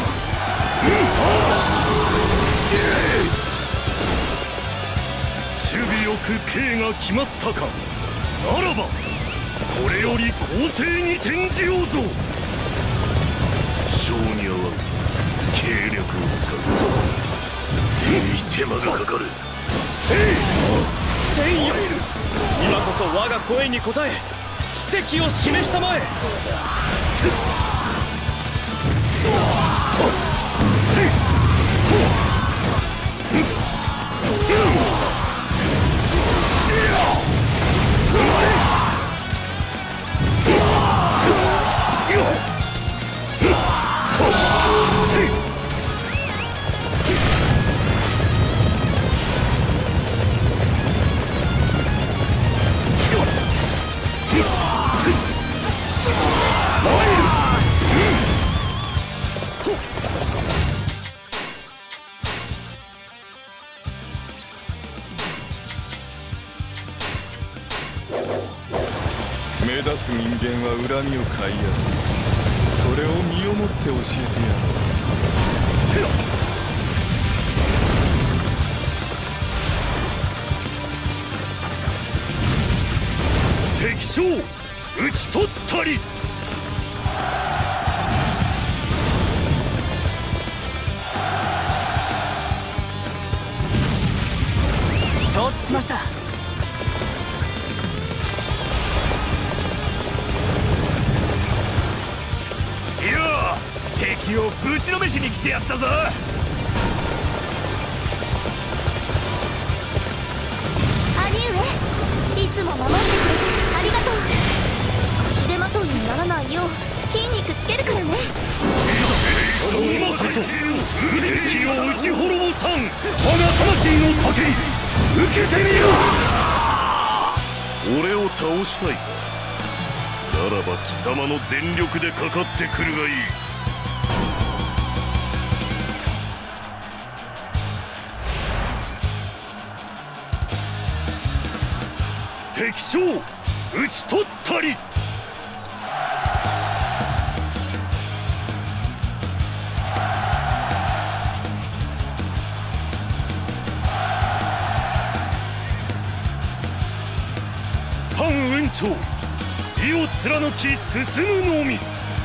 守備よく刑が決まったか。ならばこれより攻勢に転じようぞ。性に合わん計略を使う。いい手間がかかる。 天よ、今こそ我が声に応え奇跡を示したまえ。 目立つ人間は恨みを買いやすい。それを身をもって教えてやろう。敵将討ち取ったり。 承知しました。 敵をぶちのめしに来てやったぞ。 兄上、いつも守ってくれてありがとう。足手まといにならないよう筋肉つけるからね。 今こそ敵を打ち滅ぼさん。我が魂の盾受けてみよ。俺を倒したいか。ならば貴様の全力でかかってくるがいい。 敵将討ち取ったり。反雲長、意を貫き進むのみ。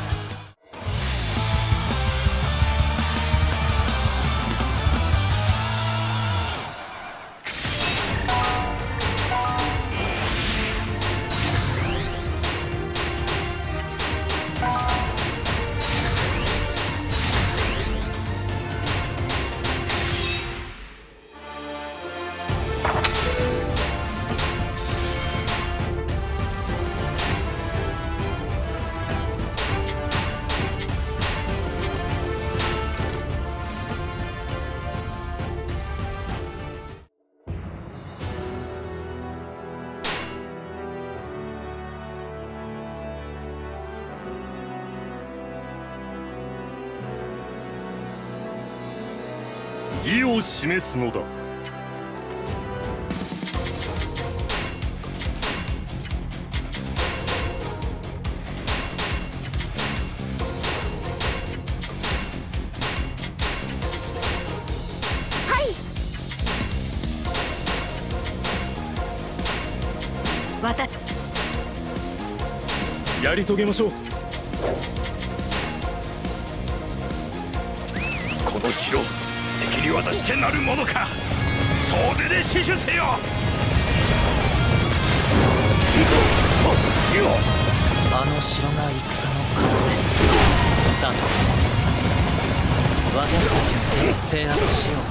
義を示すのだ。 やり遂げましょう。この城、敵に渡してなるものか。総出で死守せよ。 あの城が戦の要だと私たちの手を制圧しよう。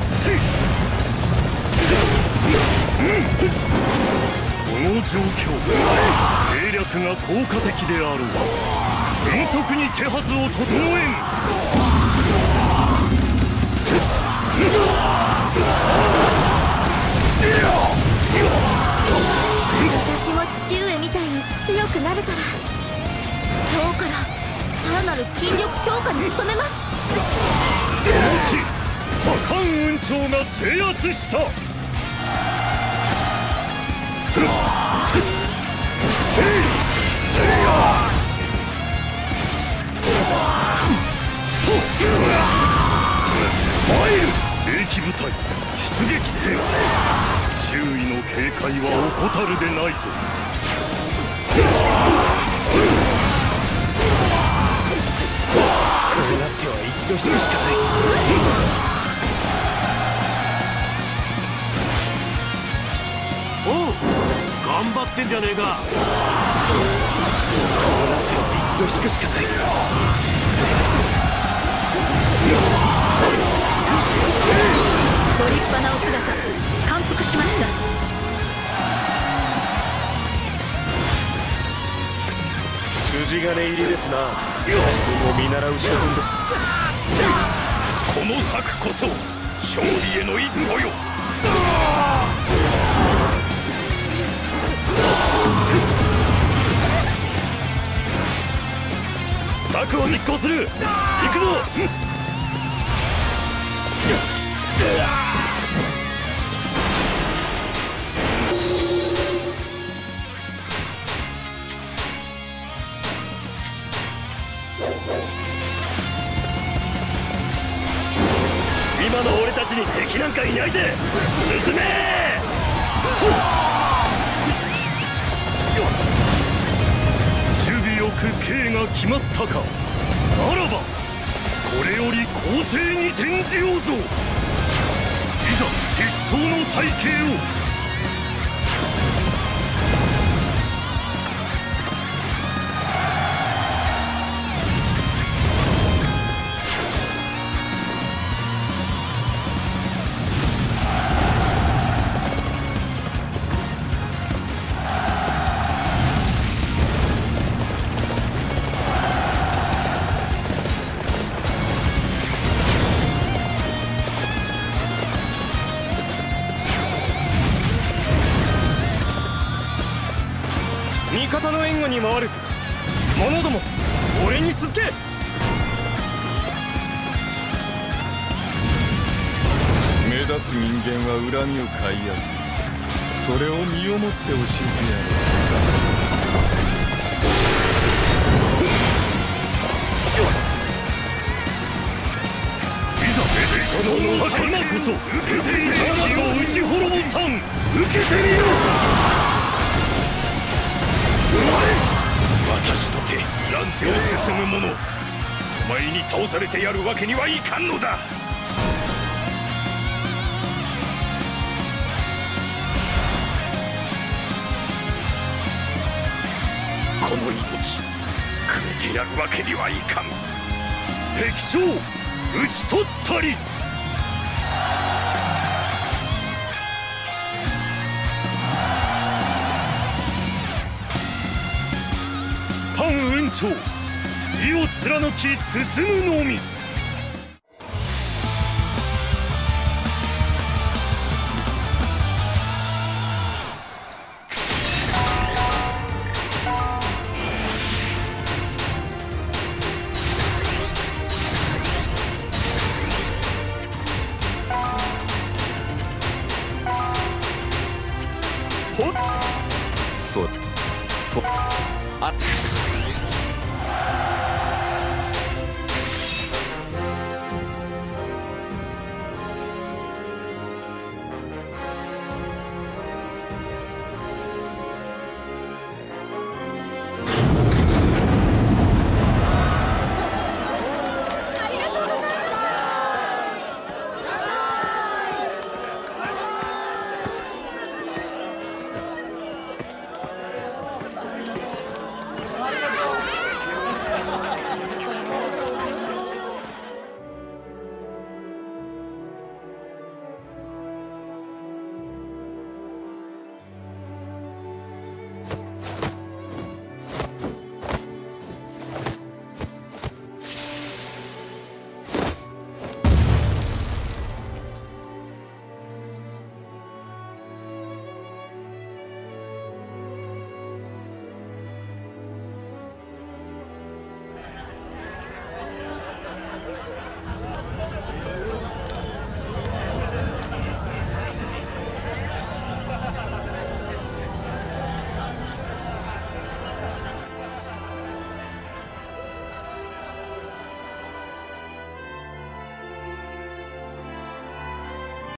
この状況、計略が効果的であるが迅速に手はずを整えん。 私も父上みたいに強くなれたら、今日からさらなる筋力強化に努めます。 この地、関雲長が制圧した。兵器部隊出撃せよ。周囲の警戒は怠るでないぞ。 こうなっては一度引くしかない。おう、頑張ってんじゃねえか。こうなっては一度引くしかない。 ご立派なお姿、感服しました。 筋金入りですな。自分を見習う所存です。 この策こそ勝利への一歩よ。策を実行する。行くぞ。今の俺たちに敵なんかいないぜ。進め。守備よく計が決まったか。ならばこれより攻勢に転じようぞ。いざ決勝の大計を。味方の援護に回る。者ども、俺に続け。 目立つ人間は恨みを買いやすい。 それを身をもって教えてやろう。 その今こそ受けてみよう。敵を打ち滅ぼさん。受けてみよう。 私とて乱世を進む者、お前に倒されてやるわけにはいかんのだ。この命くれてやるわけにはいかん。 敵将討ち取ったり。潘雲長、意を貫き進むのみ。 そうだ。あっ。